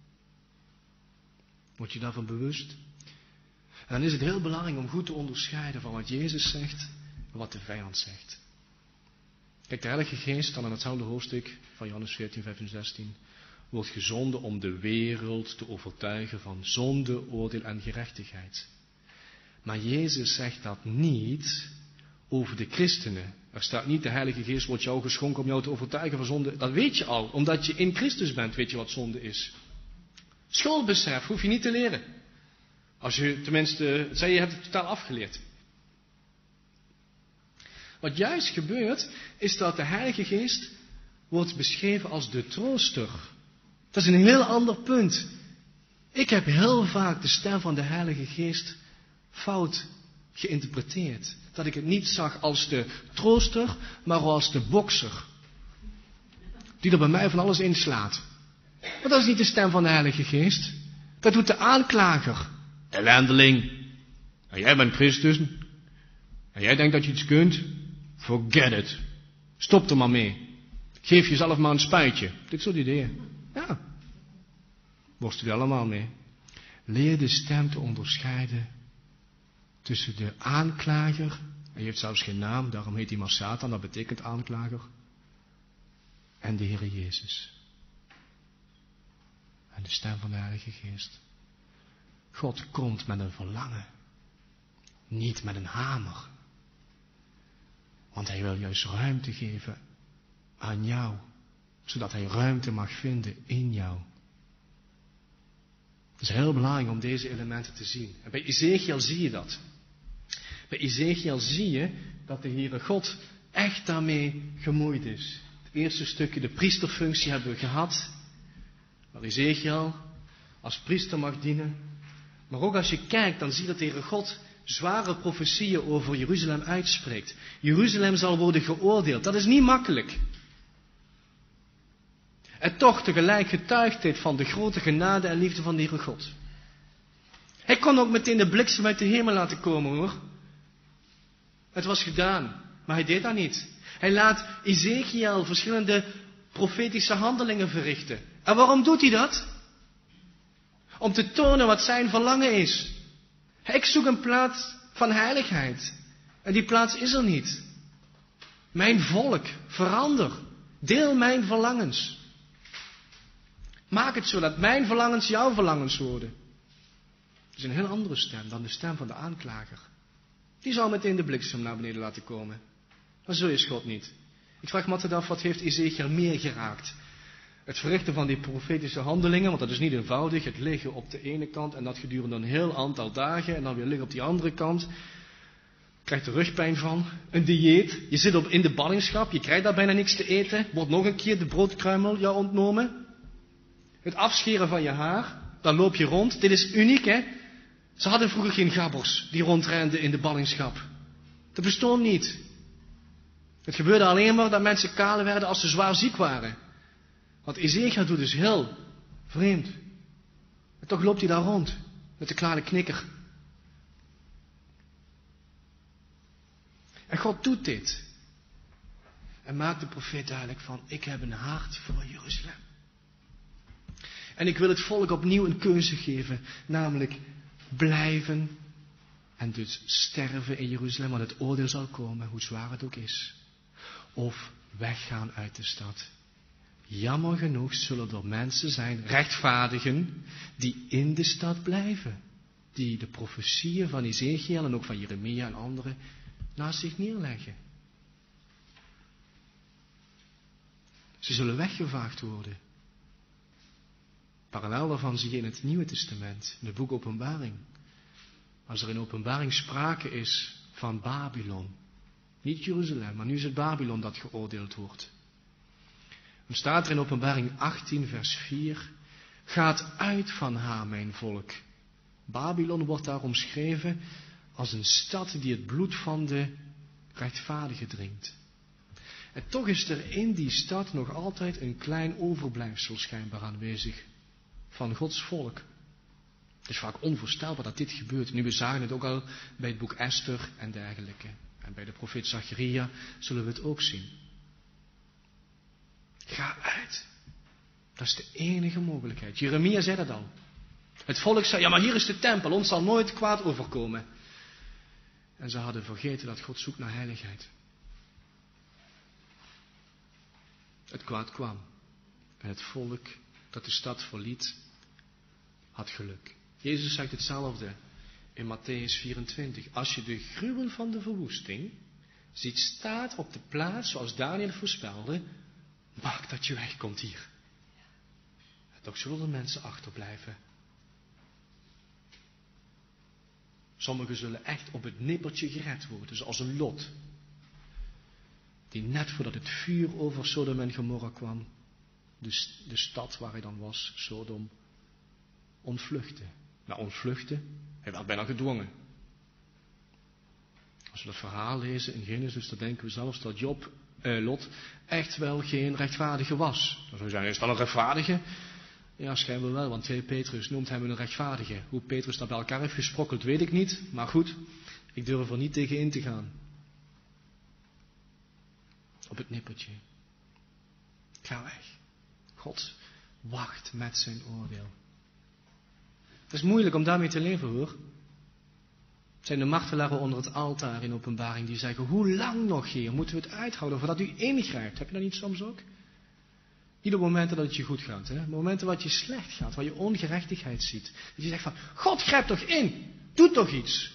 Word je daarvan bewust? En dan is het heel belangrijk om goed te onderscheiden van wat Jezus zegt en wat de vijand zegt. Kijk, de Heilige Geest, dan in hetzelfde hoofdstuk van Johannes 14, 15, 16, wordt gezonden om de wereld te overtuigen van zonde, oordeel en gerechtigheid. Maar Jezus zegt dat niet over de christenen. Er staat niet, de Heilige Geest wordt jou geschonken om jou te overtuigen van zonde. Dat weet je al, omdat je in Christus bent, weet je wat zonde is. Schuldbesef hoef je niet te leren. Als je tenminste, het zei je hebt het totaal afgeleerd. Wat juist gebeurt, is dat de Heilige Geest wordt beschreven als de trooster. Dat is een heel ander punt. Ik heb heel vaak de stem van de Heilige Geest fout geïnterpreteerd. Dat ik het niet zag als de trooster, maar als de bokser. Die er bij mij van alles inslaat. Maar dat is niet de stem van de Heilige Geest. Dat doet de aanklager. Ellendeling. En jij bent Christus. En jij denkt dat je iets kunt. Forget it. Stop er maar mee. Geef jezelf maar een spuitje. Dit soort ideeën. Ja. Worstel je allemaal mee. Leer de stem te onderscheiden tussen de aanklager, hij heeft zelfs geen naam, daarom heet hij maar Satan, dat betekent aanklager, en de Heere Jezus. En de stem van de Heilige Geest. God komt met een verlangen, niet met een hamer. Want hij wil juist ruimte geven aan jou, zodat hij ruimte mag vinden in jou. Het is heel belangrijk om deze elementen te zien. En bij Ezekiel zie je dat. Bij Ezekiel zie je dat de Heere God echt daarmee gemoeid is. Het eerste stukje, de priesterfunctie, hebben we gehad. Waar Ezekiel als priester mag dienen. Maar ook als je kijkt, dan zie je dat de Heere God zware profetieën over Jeruzalem uitspreekt. Jeruzalem zal worden geoordeeld. Dat is niet makkelijk. En toch tegelijk getuigt dit van de grote genade en liefde van de Heere God. Hij kon ook meteen de bliksem uit de hemel laten komen hoor. Het was gedaan, maar hij deed dat niet. Hij laat Ezekiel verschillende profetische handelingen verrichten. En waarom doet hij dat? Om te tonen wat zijn verlangen is. Ik zoek een plaats van heiligheid. En die plaats is er niet. Mijn volk, verander. Deel mijn verlangens. Maak het zo dat mijn verlangens jouw verlangens worden. Dat is een heel andere stem dan de stem van de aanklager. Die zou meteen de bliksem naar beneden laten komen. Maar zo is God niet. Ik vraag me altijd af, wat heeft Ezekiel meer geraakt? Het verrichten van die profetische handelingen, want dat is niet eenvoudig. Het liggen op de ene kant en dat gedurende een heel aantal dagen. En dan weer liggen op die andere kant. Je krijgt er rugpijn van. Een dieet. Je zit in de ballingschap. Je krijgt daar bijna niks te eten. Wordt nog een keer de broodkruimel jou ontnomen. Het afscheren van je haar. Dan loop je rond. Dit is uniek hè. Ze hadden vroeger geen gabbers die rondrenden in de ballingschap. Dat bestond niet. Het gebeurde alleen maar dat mensen kaal werden als ze zwaar ziek waren. Want Ezekiel doet dus heel vreemd. En toch loopt hij daar rond met de kleine knikker. En God doet dit. En maakt de profeet duidelijk van, ik heb een hart voor Jeruzalem. En ik wil het volk opnieuw een keuze geven, namelijk blijven en dus sterven in Jeruzalem, want het oordeel zal komen, hoe zwaar het ook is. Of weggaan uit de stad. Jammer genoeg zullen er mensen zijn, rechtvaardigen, die in de stad blijven. die de profetieën van Ezechiel en ook van Jeremia en anderen naast zich neerleggen. Ze zullen weggevaagd worden. Parallel daarvan zie je in het Nieuwe Testament, in het boek Openbaring. Als er in Openbaring sprake is van Babylon. Niet Jeruzalem, maar nu is het Babylon dat geoordeeld wordt. Dan staat er in Openbaring 18 vers 4. Gaat uit van haar, mijn volk. Babylon wordt daar omschreven als een stad die het bloed van de rechtvaardigen drinkt. En toch is er in die stad nog altijd een klein overblijfsel schijnbaar aanwezig van Gods volk. Het is vaak onvoorstelbaar dat dit gebeurt. Nu, we zagen het ook al bij het boek Esther en dergelijke. En bij de profeet Zacharia zullen we het ook zien. Ga uit. Dat is de enige mogelijkheid. Jeremia zei dat al. Het volk zei, ja maar hier is de tempel, ons zal nooit kwaad overkomen. En ze hadden vergeten dat God zoekt naar heiligheid. Het kwaad kwam. En het volk dat de stad verliet, had geluk. Jezus zegt hetzelfde in Matthäus 24. Als je de gruwel van de verwoesting ziet staat op de plaats zoals Daniel voorspelde, maak dat je wegkomt hier. En toch zullen er mensen achterblijven. Sommigen zullen echt op het nippertje gered worden, zoals een Lot. Die net voordat het vuur over Sodom en Gomorra kwam, de stad waar hij dan was, Sodom, ontvluchtte. Nou, ontvluchten, hij werd bijna gedwongen. Als we dat verhaal lezen in Genesis, dan denken we zelfs dat Lot echt wel geen rechtvaardige was. Dan zou je zeggen, is dat een rechtvaardige? Ja, schijnbaar wel, want 2 Petrus noemt hem een rechtvaardige. Hoe Petrus dat bij elkaar heeft gesprokkeld, weet ik niet. Maar goed, ik durf er niet tegen in te gaan. Op het nippertje. Ga weg. God wacht met zijn oordeel. Het is moeilijk om daarmee te leven, hoor. Het zijn de martelaren onder het altaar in Openbaring die zeggen, hoe lang nog, Heer, moeten we het uithouden voordat u ingrijpt? Heb je dat niet soms ook? Niet op momenten dat het je goed gaat, hè? Momenten wat je slecht gaat, waar je ongerechtigheid ziet. Dat je zegt van, God grijp toch in, doe toch iets.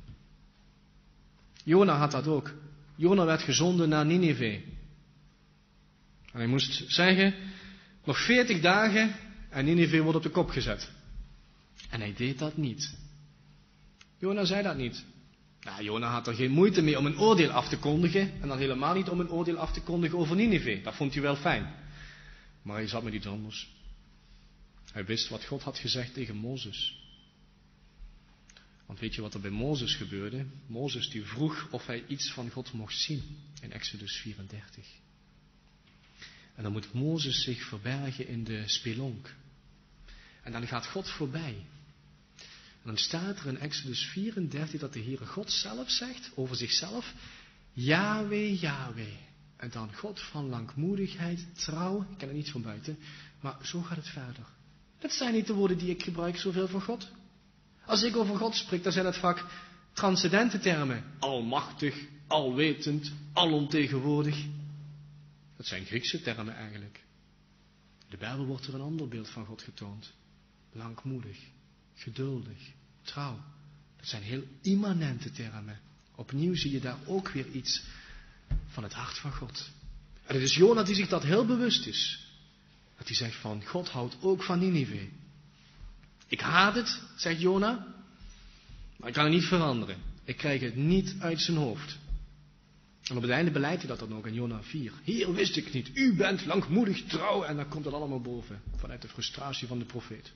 Jona had dat ook. Jona werd gezonden naar Nineve. En hij moest zeggen, nog 40 dagen en Nineve wordt op de kop gezet. En hij deed dat niet. Jona zei dat niet. Nou, Jona had er geen moeite mee om een oordeel af te kondigen. En dan helemaal niet om een oordeel af te kondigen over Nineve. Dat vond hij wel fijn. Maar hij zat met iets anders. Hij wist wat God had gezegd tegen Mozes. Want weet je wat er bij Mozes gebeurde? Mozes die vroeg of hij iets van God mocht zien. In Exodus 34. En dan moet Mozes zich verbergen in de spelonk. En dan gaat God voorbij. En dan staat er in Exodus 34 dat de Heere God zelf zegt over zichzelf, Yahweh, Yahweh. En dan God van langmoedigheid, trouw, ik ken het niet van buiten, maar zo gaat het verder. Dat zijn niet de woorden die ik gebruik zoveel voor God. Als ik over God spreek, dan zijn het vaak transcendente termen. Almachtig, alwetend, alomtegenwoordig. Dat zijn Griekse termen eigenlijk. In de Bijbel wordt er een ander beeld van God getoond. Langmoedig, geduldig, trouw. Dat zijn heel immanente termen. Opnieuw zie je daar ook weer iets van het hart van God. En het is Jona die zich dat heel bewust is. Dat hij zegt van, God houdt ook van Nineve. Ik haat het, zegt Jona, maar ik kan het niet veranderen. Ik krijg het niet uit zijn hoofd. En op het einde beleidt hij dat dan ook in Jona 4. Heer, wist ik niet, u bent langmoedig trouw. En dan komt het allemaal boven, vanuit de frustratie van de profeet.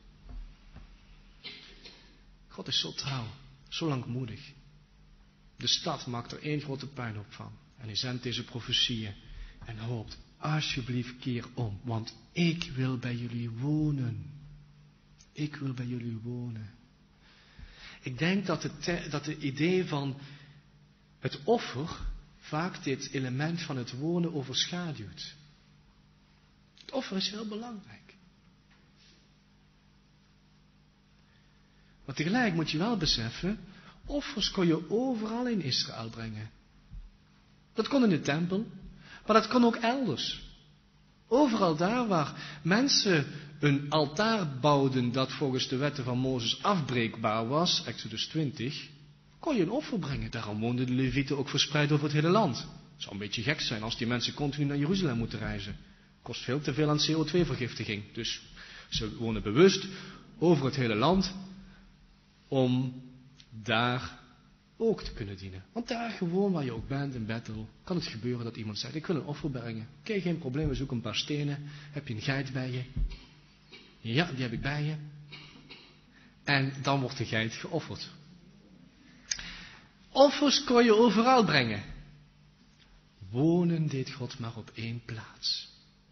God is zo trouw, zo langmoedig. De stad maakt er één grote puinhoop van. En hij zendt deze profetieën en hoopt, alsjeblieft keer om, want ik wil bij jullie wonen. Ik wil bij jullie wonen. Ik denk dat het idee van het offer vaak dit element van het wonen overschaduwt. Het offer is heel belangrijk. Maar tegelijk moet je wel beseffen, offers kon je overal in Israël brengen. Dat kon in de tempel, maar dat kon ook elders. Overal daar waar mensen een altaar bouwden dat volgens de wetten van Mozes afbreekbaar was, Exodus 20, kon je een offer brengen. Daarom woonden de Levieten ook verspreid over het hele land. Het zou een beetje gek zijn als die mensen continu naar Jeruzalem moeten reizen. Kost veel te veel aan CO2-vergiftiging. Dus ze wonen bewust over het hele land om daar ook te kunnen dienen. Want daar gewoon waar je ook bent in Bethel, kan het gebeuren dat iemand zegt, ik wil een offer brengen. Oké, geen probleem, we zoeken een paar stenen. Heb je een geit bij je? Ja, die heb ik bij je. En dan wordt de geit geofferd. Offers kon je overal brengen. Wonen deed God maar op één plaats.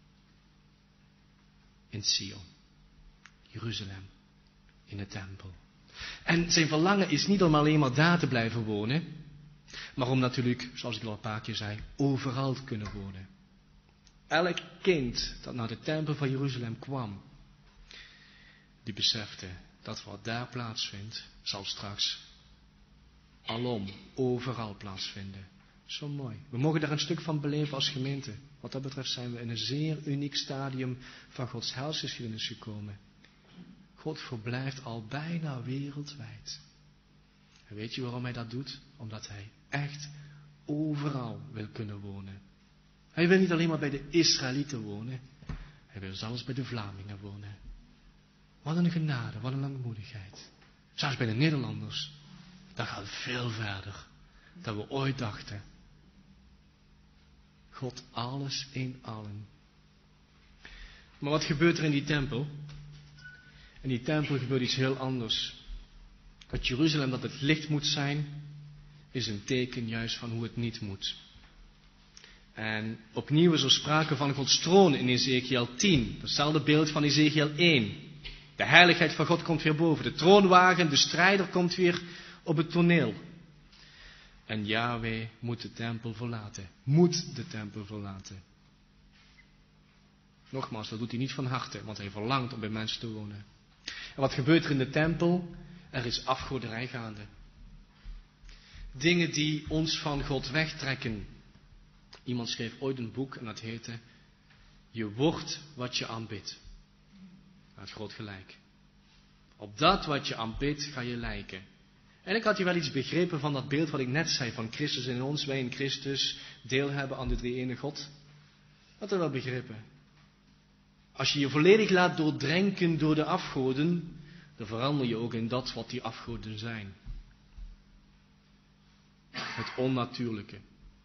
In Sion. Jeruzalem. In de tempel. En zijn verlangen is niet om alleen maar daar te blijven wonen, maar om natuurlijk, zoals ik al een paar keer zei, overal te kunnen wonen. Elk kind dat naar de tempel van Jeruzalem kwam, die besefte dat wat daar plaatsvindt, zal straks alom, overal plaatsvinden. Zo mooi. We mogen daar een stuk van beleven als gemeente. Wat dat betreft zijn we in een zeer uniek stadium van Gods heilsgeschiedenis gekomen. God verblijft al bijna wereldwijd. En weet je waarom hij dat doet? Omdat hij echt overal wil kunnen wonen. Hij wil niet alleen maar bij de Israëlieten wonen. Hij wil zelfs bij de Vlamingen wonen. Wat een genade, wat een langmoedigheid. Zelfs bij de Nederlanders. Dat gaat veel verder dan we ooit dachten. God alles in allen. Maar wat gebeurt er in die tempel? In die tempel gebeurt iets heel anders. Het Jeruzalem dat het licht moet zijn, is een teken juist van hoe het niet moet. En opnieuw is er sprake van Gods troon in Ezekiel 10. Hetzelfde beeld van Ezekiel 1. De heiligheid van God komt weer boven. De troonwagen, de strijder komt weer op het toneel. En Yahweh moet de tempel verlaten. Moet de tempel verlaten. Nogmaals, dat doet hij niet van harte, want hij verlangt om bij mensen te wonen. En wat gebeurt er in de tempel? Er is afgoderij gaande. Dingen die ons van God wegtrekken. Iemand schreef ooit een boek en dat heette Je wordt wat je aanbidt. Hij had groot gelijk. Op dat wat je aanbidt ga je lijken. En ik had hier wel iets begrepen van dat beeld wat ik net zei, van Christus in ons, wij in Christus deel hebben aan de drie-ene God. Had er wel begrepen. Als je je volledig laat doordrenken door de afgoden, dan verander je ook in dat wat die afgoden zijn. Het onnatuurlijke.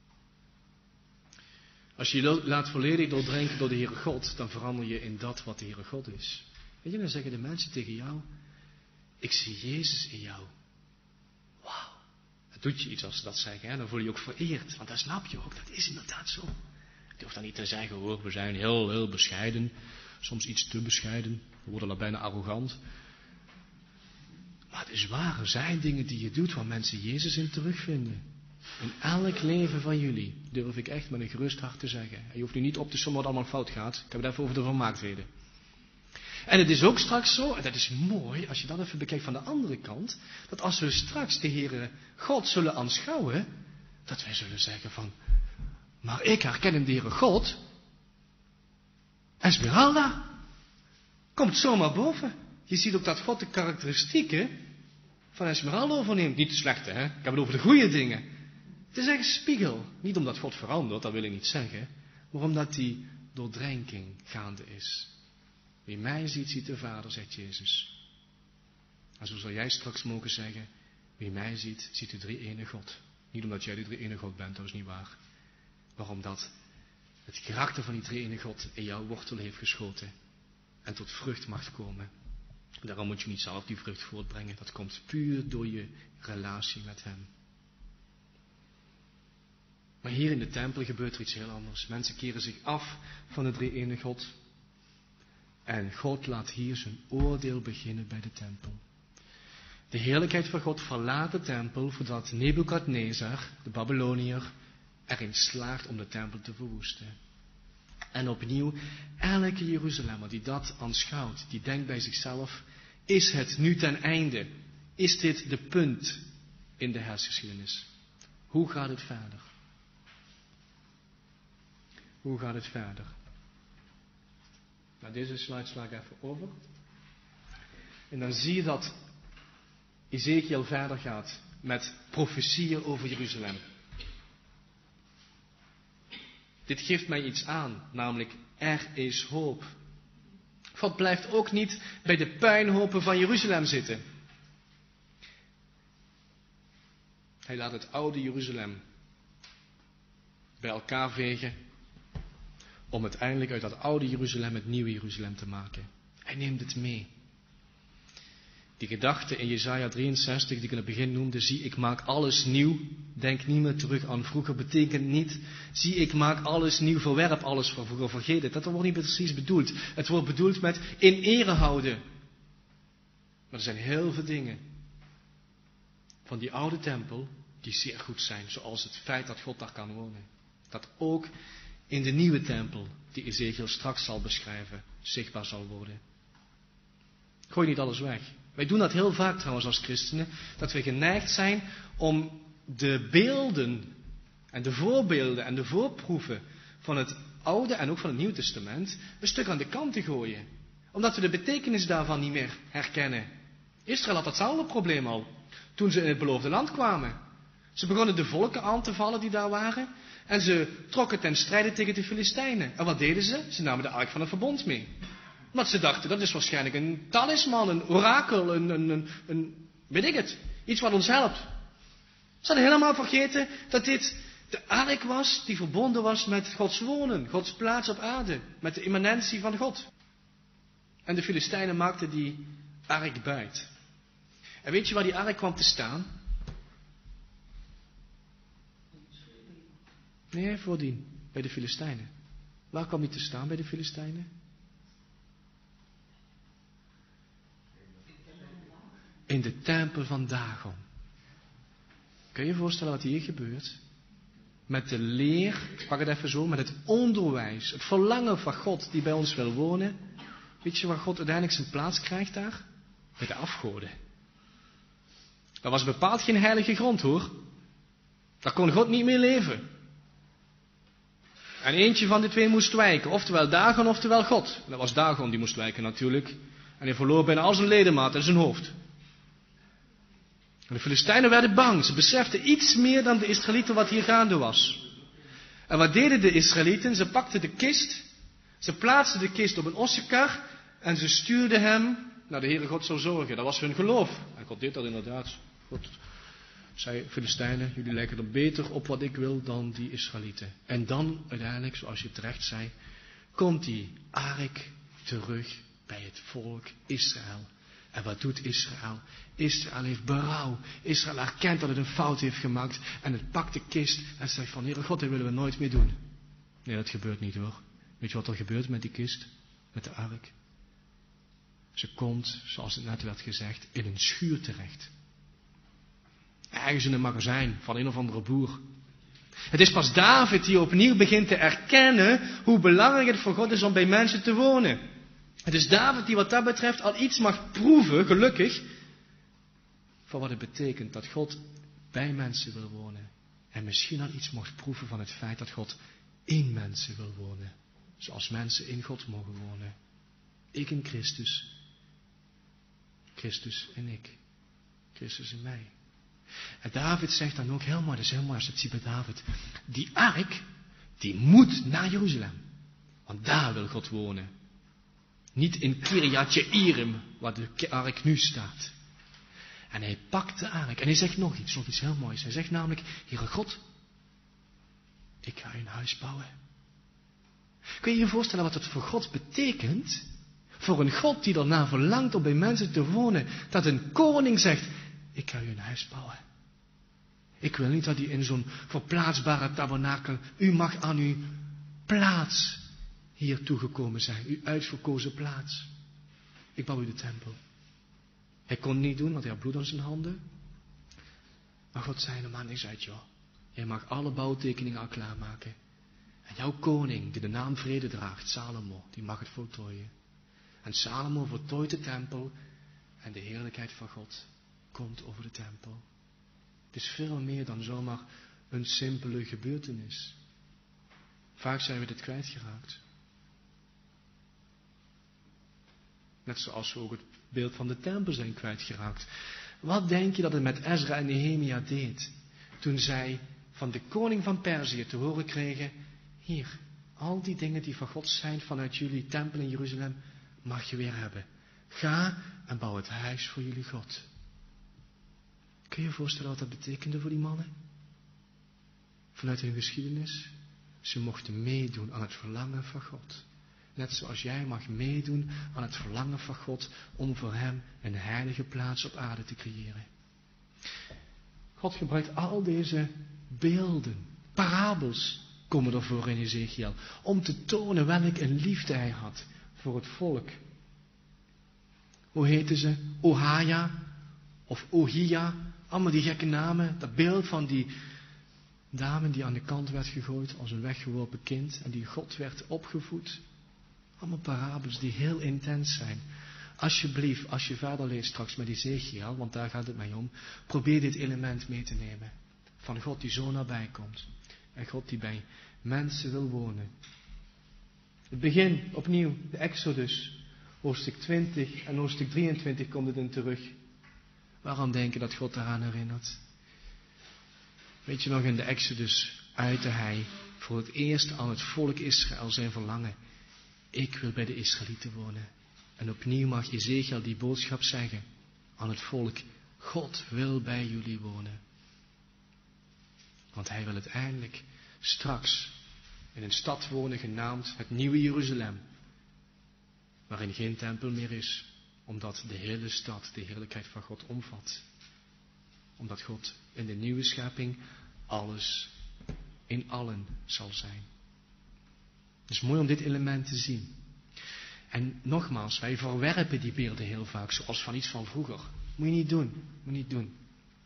Als je je laat volledig doordrenken door de Heere God, dan verander je in dat wat de Heere God is. Weet je, dan zeggen de mensen tegen jou, ik zie Jezus in jou. Wauw. Dat doet je iets als ze dat zeggen, hè? Dan voel je je ook vereerd, want dan snap je ook, dat is inderdaad zo. Ik durf dan niet te zeggen, hoor, we zijn heel bescheiden. Soms iets te bescheiden. We worden dan bijna arrogant. Maar het is waar, er zijn dingen die je doet waar mensen Jezus in terugvinden. In elk leven van jullie, durf ik echt met een gerust hart te zeggen. En je hoeft nu niet op te sommen wat allemaal fout gaat. Ik heb het even over de vermaaktheden. En het is ook straks zo, en dat is mooi, als je dat even bekijkt van de andere kant, dat als we straks de Heere God zullen aanschouwen, dat wij zullen zeggen van, maar ik herken de Heere God. Esmeralda komt zomaar boven. Je ziet ook dat God de karakteristieken van Esmeralda overneemt. Niet de slechte, hè? Ik heb het over de goede dingen. Het is echt een spiegel. Niet omdat God verandert, dat wil ik niet zeggen. Maar omdat die doordrenking gaande is. Wie mij ziet, ziet de Vader, zegt Jezus. En zo zal jij straks mogen zeggen, wie mij ziet, ziet de drie-ene God. Niet omdat jij de drie-ene God bent, dat is niet waar. Maar omdat het karakter van die drie-ene God in jouw wortel heeft geschoten. En tot vrucht mag komen. Daarom moet je niet zelf die vrucht voortbrengen. Dat komt puur door je relatie met hem. Maar hier in de tempel gebeurt er iets heel anders. Mensen keren zich af van de drie-ene God. En God laat hier zijn oordeel beginnen bij de tempel. De heerlijkheid van God verlaat de tempel voordat Nebukadnezar, de Babyloniër, erin slaagt om de tempel te verwoesten. En opnieuw, elke Jeruzalemmer die dat aanschouwt, die denkt bij zichzelf, is het nu ten einde? Is dit de punt in de heilsgeschiedenis? Hoe gaat het verder? Hoe gaat het verder? Nou, deze slide sla ik even over. En dan zie je dat Ezekiel verder gaat met profetieën over Jeruzalem. Dit geeft mij iets aan, namelijk er is hoop. God blijft ook niet bij de puinhopen van Jeruzalem zitten. Hij laat het oude Jeruzalem bij elkaar vegen, om uiteindelijk uit dat oude Jeruzalem het nieuwe Jeruzalem te maken. Hij neemt het mee. Die gedachte in Jesaja 63 die ik in het begin noemde, zie ik maak alles nieuw, denk niet meer terug aan vroeger, betekent niet, zie ik maak alles nieuw, verwerp alles van vroeger, vergeet het. Dat wordt niet precies bedoeld. Het wordt bedoeld met in ere houden. Maar er zijn heel veel dingen van die oude tempel die zeer goed zijn, zoals het feit dat God daar kan wonen. Dat ook in de nieuwe tempel, die Ezekiel straks zal beschrijven, zichtbaar zal worden. Gooi niet alles weg. Wij doen dat heel vaak trouwens als christenen, dat we geneigd zijn om de beelden en de voorbeelden en de voorproeven van het Oude en ook van het Nieuwe Testament een stuk aan de kant te gooien. Omdat we de betekenis daarvan niet meer herkennen. Israël had datzelfde probleem al, toen ze in het beloofde land kwamen. Ze begonnen de volken aan te vallen die daar waren en ze trokken ten strijde tegen de Filistijnen. En wat deden ze? Ze namen de ark van het verbond mee. Want ze dachten, dat is waarschijnlijk een talisman, een orakel, een weet ik het, iets wat ons helpt. Ze hadden helemaal vergeten dat dit de ark was die verbonden was met Gods wonen, Gods plaats op aarde, met de immanentie van God. En de Filistijnen maakten die ark buit. En weet je waar die ark kwam te staan? Nee, voordien, bij de Filistijnen. Waar kwam die te staan bij de Filistijnen? In de tempel van Dagon. Kun je je voorstellen wat hier gebeurt? Met de leer, ik pak het even zo, met het onderwijs, het verlangen van God die bij ons wil wonen. Weet je waar God uiteindelijk zijn plaats krijgt daar? Bij de afgoden. Dat was bepaald geen heilige grond hoor. Daar kon God niet mee leven. En eentje van de twee moest wijken, oftewel Dagon, oftewel God. Dat was Dagon die moest wijken natuurlijk. En hij verloor bijna al zijn ledemaat en zijn hoofd. En de Filistijnen werden bang. Ze beseften iets meer dan de Israëlieten wat hier gaande was. En wat deden de Israëlieten? Ze pakten de kist. Ze plaatsten de kist op een ossenkar. En ze stuurden hem naar de Heere God zou zorgen. Dat was hun geloof. En God deed dat inderdaad. God zei, Filistijnen, jullie lijken er beter op wat ik wil dan die Israëlieten. En dan uiteindelijk, zoals je terecht zei, komt die ark terug bij het volk Israël. En wat doet Israël? Israël heeft berouw. Israël erkent dat het een fout heeft gemaakt. En het pakt de kist en zegt van, Heere God, dat willen we nooit meer doen. Nee, dat gebeurt niet hoor. Weet je wat er gebeurt met die kist? Met de ark? Ze komt, zoals het net werd gezegd, in een schuur terecht. Ergens in een magazijn van een of andere boer. Het is pas David die opnieuw begint te erkennen hoe belangrijk het voor God is om bij mensen te wonen. Het is David die wat dat betreft al iets mag proeven, gelukkig, van wat het betekent dat God bij mensen wil wonen. En misschien al iets mag proeven van het feit dat God in mensen wil wonen. Zoals mensen in God mogen wonen. Ik in Christus. Christus in ik. Christus in mij. En David zegt dan ook heel mooi, dat is heel mooi als je het ziet bij David. Die ark, die moet naar Jeruzalem. Want daar wil God wonen. Niet in Kirjat Jearim, waar de ark nu staat. En hij pakt de ark. En hij zegt nog iets heel moois. Hij zegt namelijk, Heere God, ik ga u een huis bouwen. Kun je je voorstellen wat het voor God betekent? Voor een God die ernaar verlangt om bij mensen te wonen. Dat een koning zegt, ik ga u een huis bouwen. Ik wil niet dat u in zo'n verplaatsbare tabernakel, u mag aan uw plaats hier toegekomen zijn. Uw uitverkozen plaats. Ik bouw u de tempel. Hij kon het niet doen, want hij had bloed aan zijn handen. Maar God zei, er maakt niks uit joh. Jij mag alle bouwtekeningen al klaarmaken. En jouw koning, die de naam vrede draagt, Salomo, die mag het voltooien. En Salomo voltooit de tempel. En de heerlijkheid van God komt over de tempel. Het is veel meer dan zomaar een simpele gebeurtenis. Vaak zijn we dit kwijtgeraakt. Net zoals we ook het beeld van de tempel zijn kwijtgeraakt. Wat denk je dat het met Ezra en Nehemia deed? Toen zij van de koning van Perzië te horen kregen: hier, al die dingen die van God zijn vanuit jullie tempel in Jeruzalem, mag je weer hebben. Ga en bouw het huis voor jullie God. Kun je je voorstellen wat dat betekende voor die mannen? Vanuit hun geschiedenis. Ze mochten meedoen aan het verlangen van God. Net zoals jij mag meedoen aan het verlangen van God om voor hem een heilige plaats op aarde te creëren. God gebruikt al deze beelden, parabels komen ervoor in Ezekiel, om te tonen welk een liefde hij had voor het volk. Hoe heten ze? Ohaja of Ohia, allemaal die gekke namen. Dat beeld van die dame die aan de kant werd gegooid als een weggeworpen kind en die God werd opgevoed. Allemaal parabels die heel intens zijn. Alsjeblieft, als je verder leest straks met Ezekiel, want daar gaat het mij om, probeer dit element mee te nemen. Van God die zo nabij komt. En God die bij mensen wil wonen. Het begin, opnieuw, de Exodus. Hoofdstuk 20 en hoofdstuk 23 komt het in terug. Waarom denk je dat God daaraan herinnert? Weet je nog, in de Exodus uitte hij voor het eerst aan het volk Israël zijn verlangen. Ik wil bij de Israëlieten wonen. En opnieuw mag Ezekiel die boodschap zeggen aan het volk. God wil bij jullie wonen. Want hij wil uiteindelijk straks in een stad wonen genaamd het Nieuwe Jeruzalem. Waarin geen tempel meer is. Omdat de hele stad de heerlijkheid van God omvat. Omdat God in de nieuwe schepping alles in allen zal zijn. Het is mooi om dit element te zien. En nogmaals, wij verwerpen die beelden heel vaak zoals van iets van vroeger. Moet je niet doen. Moet je niet doen.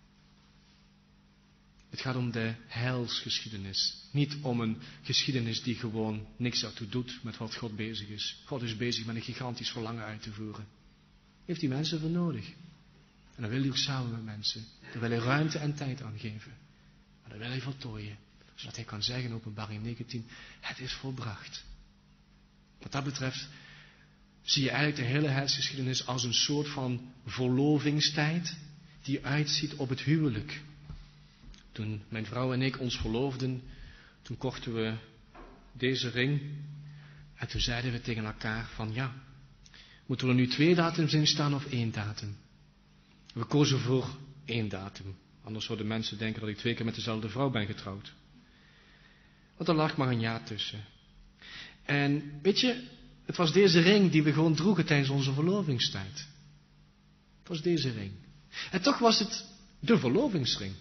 Het gaat om de heilsgeschiedenis. Niet om een geschiedenis die gewoon niks ertoe doet met wat God bezig is. God is bezig met een gigantisch verlangen uit te voeren. Heeft die mensen voor nodig. En dan wil hij ook samen met mensen. Daar wil hij ruimte en tijd aan geven. Maar dan wil hij voltooien. Zodat hij kan zeggen in Openbaring 19, het is volbracht. Wat dat betreft zie je eigenlijk de hele heilsgeschiedenis als een soort van verlovingstijd die uitziet op het huwelijk. Toen mijn vrouw en ik ons verloofden, toen kochten we deze ring. En toen zeiden we tegen elkaar van ja, moeten er nu 2 datums in staan of 1 datum? We kozen voor 1 datum. Anders zouden mensen denken dat ik 2 keer met dezelfde vrouw ben getrouwd. Want er lag maar een jaar tussen. En weet je, het was deze ring die we gewoon droegen tijdens onze verlovingstijd. Het was deze ring. En toch was het de verlovingsring.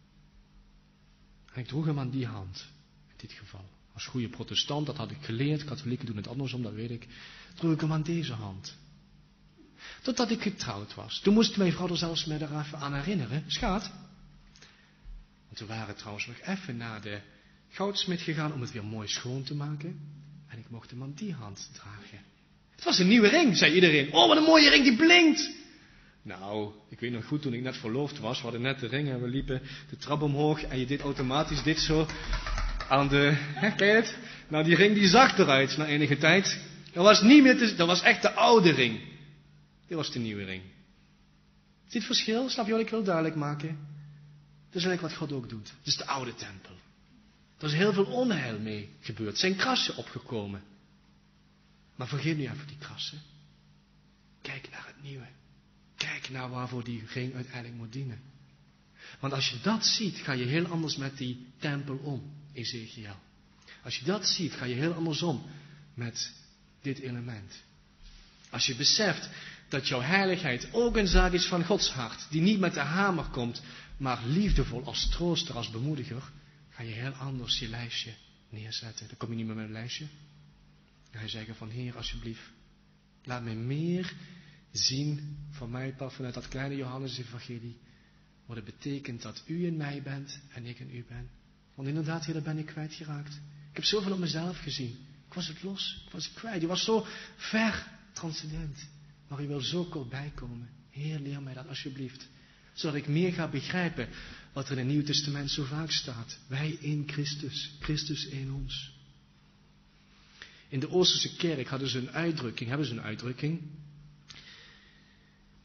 En ik droeg hem aan die hand, in dit geval. Als goede protestant, dat had ik geleerd, katholieken doen het andersom, dat weet ik. Droeg ik hem aan deze hand. Totdat ik getrouwd was. Toen moest mijn vrouw er zelfs mij er even aan herinneren. Schaat. Want we waren trouwens nog even naar de goudsmid gegaan om het weer mooi schoon te maken. En ik mocht hem aan die hand dragen. Het was een nieuwe ring, zei iedereen. Oh, wat een mooie ring, die blinkt. Nou, ik weet nog goed, toen ik net verloofd was, we hadden net de ring en we liepen de trap omhoog en je deed automatisch dit zo aan de, ken je het? Nou, die ring die zag eruit na enige tijd. Dat was niet meer dat was echt de oude ring. Dit was de nieuwe ring. Zie je het verschil? Snap je wat ik wil duidelijk maken? Dat is eigenlijk wat God ook doet. Het is de oude tempel. Er is heel veel onheil mee gebeurd. Er zijn krassen opgekomen. Maar vergeet nu even die krassen. Kijk naar het nieuwe. Kijk naar waarvoor die ring uiteindelijk moet dienen. Want als je dat ziet, ga je heel anders met die tempel om, Ezekiel. Als je dat ziet, ga je heel anders om met dit element. Als je beseft dat jouw heiligheid ook een zaak is van Gods hart, die niet met de hamer komt, maar liefdevol als trooster, als bemoediger, ga je heel anders je lijstje neerzetten. Dan kom je niet meer met een lijstje. Dan ga je zeggen van Heer, alsjeblieft, laat mij meer zien van mij vanuit dat kleine Johannes-evangelie, wat het betekent dat u in mij bent en ik in u ben. Want inderdaad, Heer, daar ben ik kwijtgeraakt. Ik heb zoveel op mezelf gezien. Ik was het los, ik was het kwijt. Je was zo ver, transcendent. Maar u wil zo kort bijkomen. Heer, leer mij dat alsjeblieft. Zodat ik meer ga begrijpen wat er in het Nieuwe Testament zo vaak staat. Wij in Christus, Christus in ons. In de Oosterse kerk hebben ze een uitdrukking.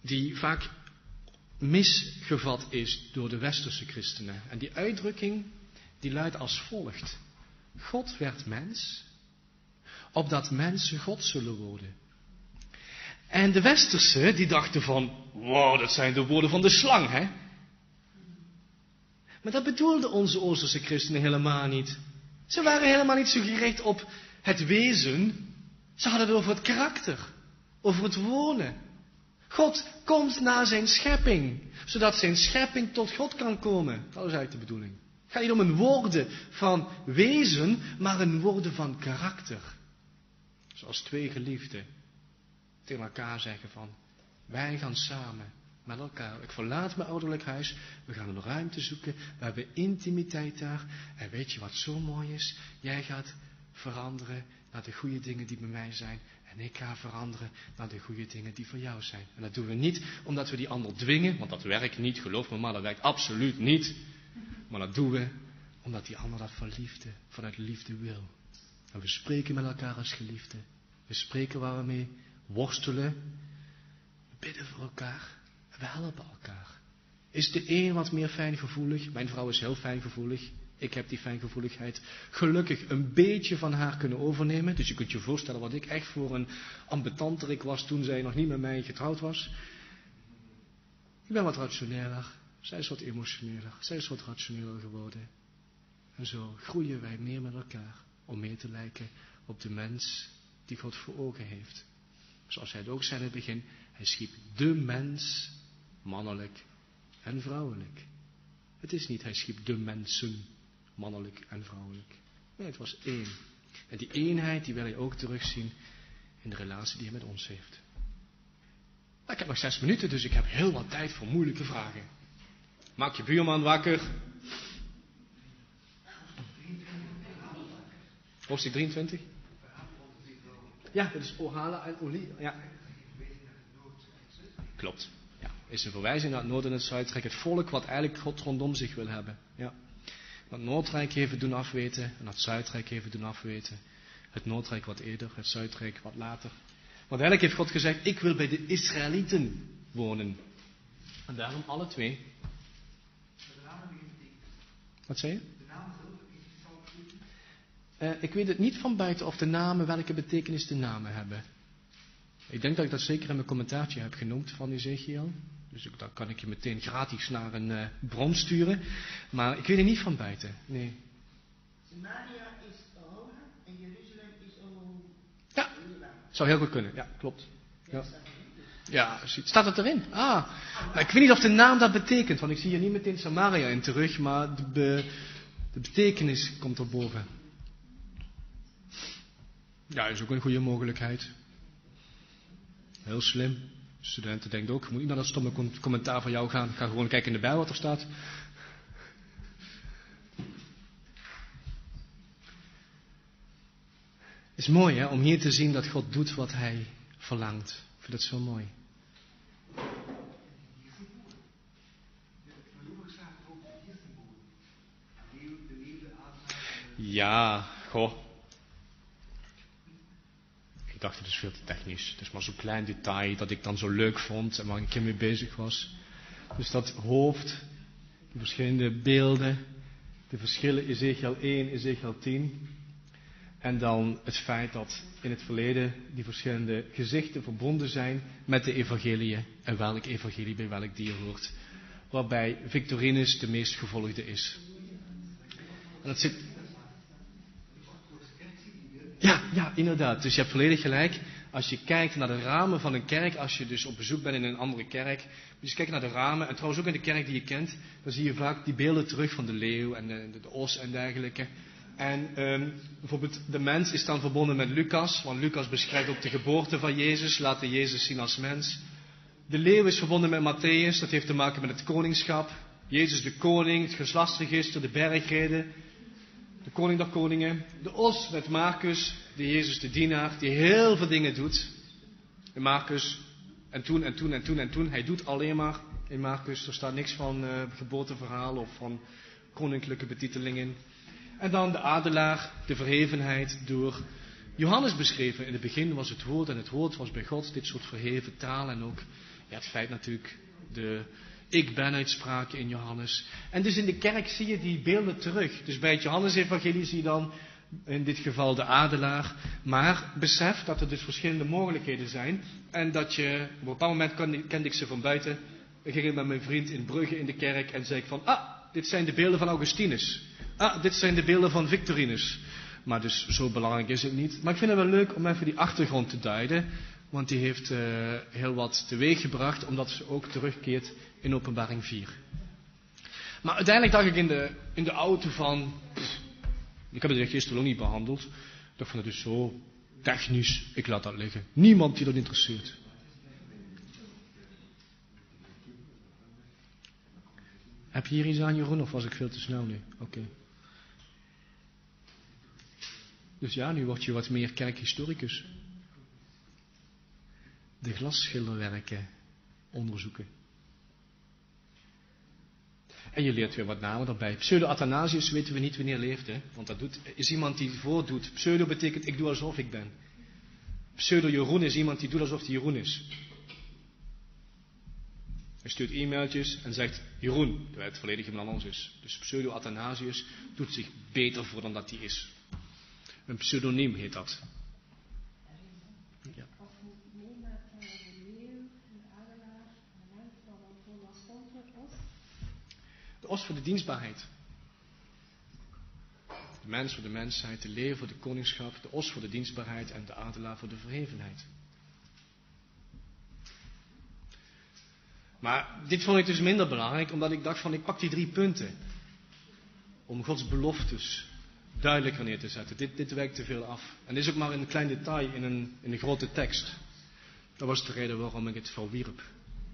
die vaak misgevat is door de westerse christenen. En die uitdrukking, die luidt als volgt. God werd mens, opdat mensen God zullen worden. En de westerse, die dachten van, wow, dat zijn de woorden van de slang, hè? Maar dat bedoelden onze Oosterse christenen helemaal niet. Ze waren helemaal niet zo gericht op het wezen. Ze hadden het over het karakter, over het wonen. God komt naar zijn schepping, zodat zijn schepping tot God kan komen. Dat is eigenlijk de bedoeling. Het gaat niet om een woorden van wezen, maar een woorden van karakter. Zoals twee geliefden tegen elkaar zeggen van, wij gaan samen met elkaar. Ik verlaat mijn ouderlijk huis, we gaan een ruimte zoeken, we hebben intimiteit daar. En weet je wat zo mooi is? Jij gaat veranderen naar de goede dingen die bij mij zijn. En ik ga veranderen naar de goede dingen die voor jou zijn. En dat doen we niet omdat we die ander dwingen, want dat werkt niet, geloof me maar, dat werkt absoluut niet. Maar dat doen we omdat die ander dat vanuit liefde wil. En we spreken met elkaar als geliefden. We spreken waar we mee worstelen. We bidden voor elkaar. En we helpen elkaar. Is de een wat meer fijngevoelig? Mijn vrouw is heel fijngevoelig. Ik heb die fijngevoeligheid gelukkig een beetje van haar kunnen overnemen. Dus je kunt je voorstellen wat ik echt voor een ambetanterik was toen zij nog niet met mij getrouwd was. Ik ben wat rationeler. Zij is wat emotioneler. Zij is wat rationeler geworden. En zo groeien wij meer met elkaar. Om meer te lijken op de mens die God voor ogen heeft. Zoals hij het ook zei in het begin. Hij schiep de mens mannelijk en vrouwelijk. Het is niet hij schiep de mensen mannelijk en vrouwelijk. Nee, het was één. En die eenheid die wil hij ook terugzien in de relatie die hij met ons heeft. Nou, ik heb nog 6 minuten, dus ik heb heel wat tijd voor moeilijke vragen. Maak je buurman wakker. Hoofdstuk 23? Ja, dat is Ohala en Oli. Ja. Klopt. Ja, is een verwijzing naar het Noord- en het Zuidrijk. Het volk wat eigenlijk God rondom zich wil hebben. Ja. Het Noordrijk even doen afweten en het Zuidrijk even doen afweten. Het Noordrijk wat eerder, het Zuidrijk wat later. Want eigenlijk heeft God gezegd, ik wil bij de Israëlieten wonen. En daarom alle twee. Wat zei je? Ik weet het niet van buiten of de namen, welke betekenis de namen hebben. Ik denk dat ik dat zeker in mijn commentaartje heb genoemd van Ezekiel. Dus dan kan ik je meteen gratis naar een bron sturen. Maar ik weet het niet van buiten, nee. Samaria is Ohola en Jeruzalem is Ohola. Ja, zou heel goed kunnen. Ja, klopt. Ja, staat het erin? Ah, maar ik weet niet of de naam dat betekent. Want ik zie hier niet meteen Samaria in terug, maar de betekenis komt erboven. Ja, is ook een goede mogelijkheid. Heel slim. Studenten denken ook, ik moet niet naar dat stomme commentaar van jou gaan. Ik ga gewoon kijken in de Bijbel wat er staat. Het is mooi hè, om hier te zien dat God doet wat hij verlangt. Ik vind het zo mooi. Ja, goh. Ik dacht, het is veel te technisch. Het is maar zo'n klein detail dat ik dan zo leuk vond en waar ik een keer mee bezig was. Dus dat hoofd, die verschillende beelden, de verschillen Ezekiel 1, Ezekiel 10. En dan het feit dat in het verleden die verschillende gezichten verbonden zijn met de evangeliën. En welk evangelie bij welk dier hoort. Waarbij Victorinus de meest gevolgde is. En dat zit... Ja, inderdaad. Dus je hebt volledig gelijk. Als je kijkt naar de ramen van een kerk, als je dus op bezoek bent in een andere kerk, moet je eens kijken naar de ramen. En trouwens ook in de kerk die je kent, dan zie je vaak die beelden terug van de leeuw en de os en dergelijke. En bijvoorbeeld de mens is dan verbonden met Lucas, want Lucas beschrijft ook de geboorte van Jezus, laat de Jezus zien als mens. De leeuw is verbonden met Matthäus, dat heeft te maken met het koningschap. Jezus de koning, het geslachtsregister, de bergreden. De koning der koningen. De os met Marcus, de Jezus de dienaar, die heel veel dingen doet. In Marcus, en toen. Hij doet alleen maar in Marcus. Er staat niks van geboorteverhaal of van koninklijke betitelingen. En dan de adelaar, de verhevenheid door Johannes beschreven. In het begin was het woord en het woord was bij God. Dit soort verheven taal en ook het feit natuurlijk, de ik ben uitspraken in Johannes. En dus in de kerk zie je die beelden terug. Dus bij het Johannesevangelie zie je dan in dit geval de adelaar. Maar besef dat er dus verschillende mogelijkheden zijn. En dat je, op een bepaald moment kende ik ze van buiten. Ik ging met mijn vriend in Brugge in de kerk en zei ik van, dit zijn de beelden van Augustinus. Dit zijn de beelden van Victorinus. Maar dus zo belangrijk is het niet. Maar ik vind het wel leuk om even die achtergrond te duiden. Want die heeft heel wat teweeg gebracht, omdat ze ook terugkeert in Openbaring 4. Maar uiteindelijk dacht ik in de auto van, ik heb het gisteren ook niet behandeld. Ik dacht van, het is zo technisch, ik laat dat liggen. Niemand die dat interesseert. Heb je hier iets aan, Jeroen, of was ik veel te snel nu? Oké. Dus ja, nu word je wat meer kerkhistoricus. De glasschilderwerken onderzoeken. En je leert weer wat namen daarbij. Pseudo-Athanasius weten we niet wanneer leeft, hè? Want dat is iemand die voordoet. Pseudo betekent ik doe alsof ik ben. Pseudo-Jeroen is iemand die doet alsof hij Jeroen is. Hij stuurt e-mailtjes en zegt Jeroen, terwijl het volledig iemand anders is. Dus Pseudo-Athanasius doet zich beter voor dan dat hij is. Een pseudoniem heet dat. Ja. De os voor de dienstbaarheid. De mens voor de mensheid, de leeuw voor de koningschap, de os voor de dienstbaarheid en de adelaar voor de verhevenheid. Maar dit vond ik dus minder belangrijk, omdat ik dacht van ik pak die 3 punten. Om Gods beloftes duidelijker neer te zetten. Dit wijkt te veel af. En dit is ook maar een klein detail in een grote tekst. Dat was de reden waarom ik het verwierp.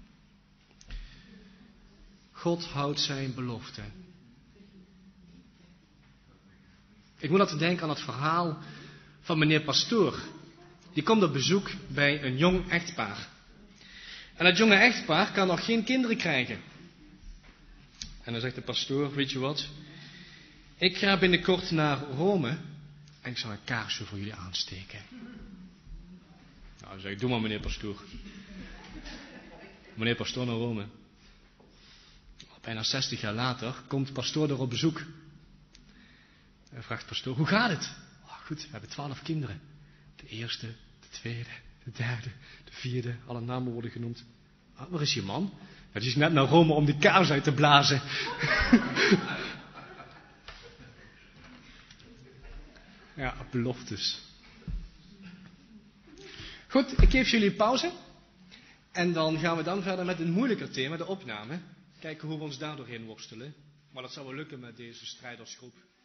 God houdt zijn belofte. Ik moet altijd denken aan het verhaal van meneer Pastoor. Die komt op bezoek bij een jong echtpaar. En dat jonge echtpaar kan nog geen kinderen krijgen. En dan zegt de pastoor, weet je wat? Ik ga binnenkort naar Rome en ik zal een kaarsje voor jullie aansteken. Nou, dan zeg ik, doe maar meneer Pastoor. Meneer Pastoor naar Rome. Bijna 60 jaar later komt Pastoor er op bezoek. En vraagt Pastoor, hoe gaat het? Oh, goed, we hebben 12 kinderen. De eerste, de tweede, de derde, de vierde, alle namen worden genoemd. Waar is je man? Ja, die is net naar Rome om die kaars uit te blazen. Ja, beloftes. Goed, ik geef jullie pauze. En dan gaan we dan verder met een moeilijker thema, de opname. Kijken hoe we ons daar doorheen worstelen. Maar dat zou wel lukken met deze strijdersgroep.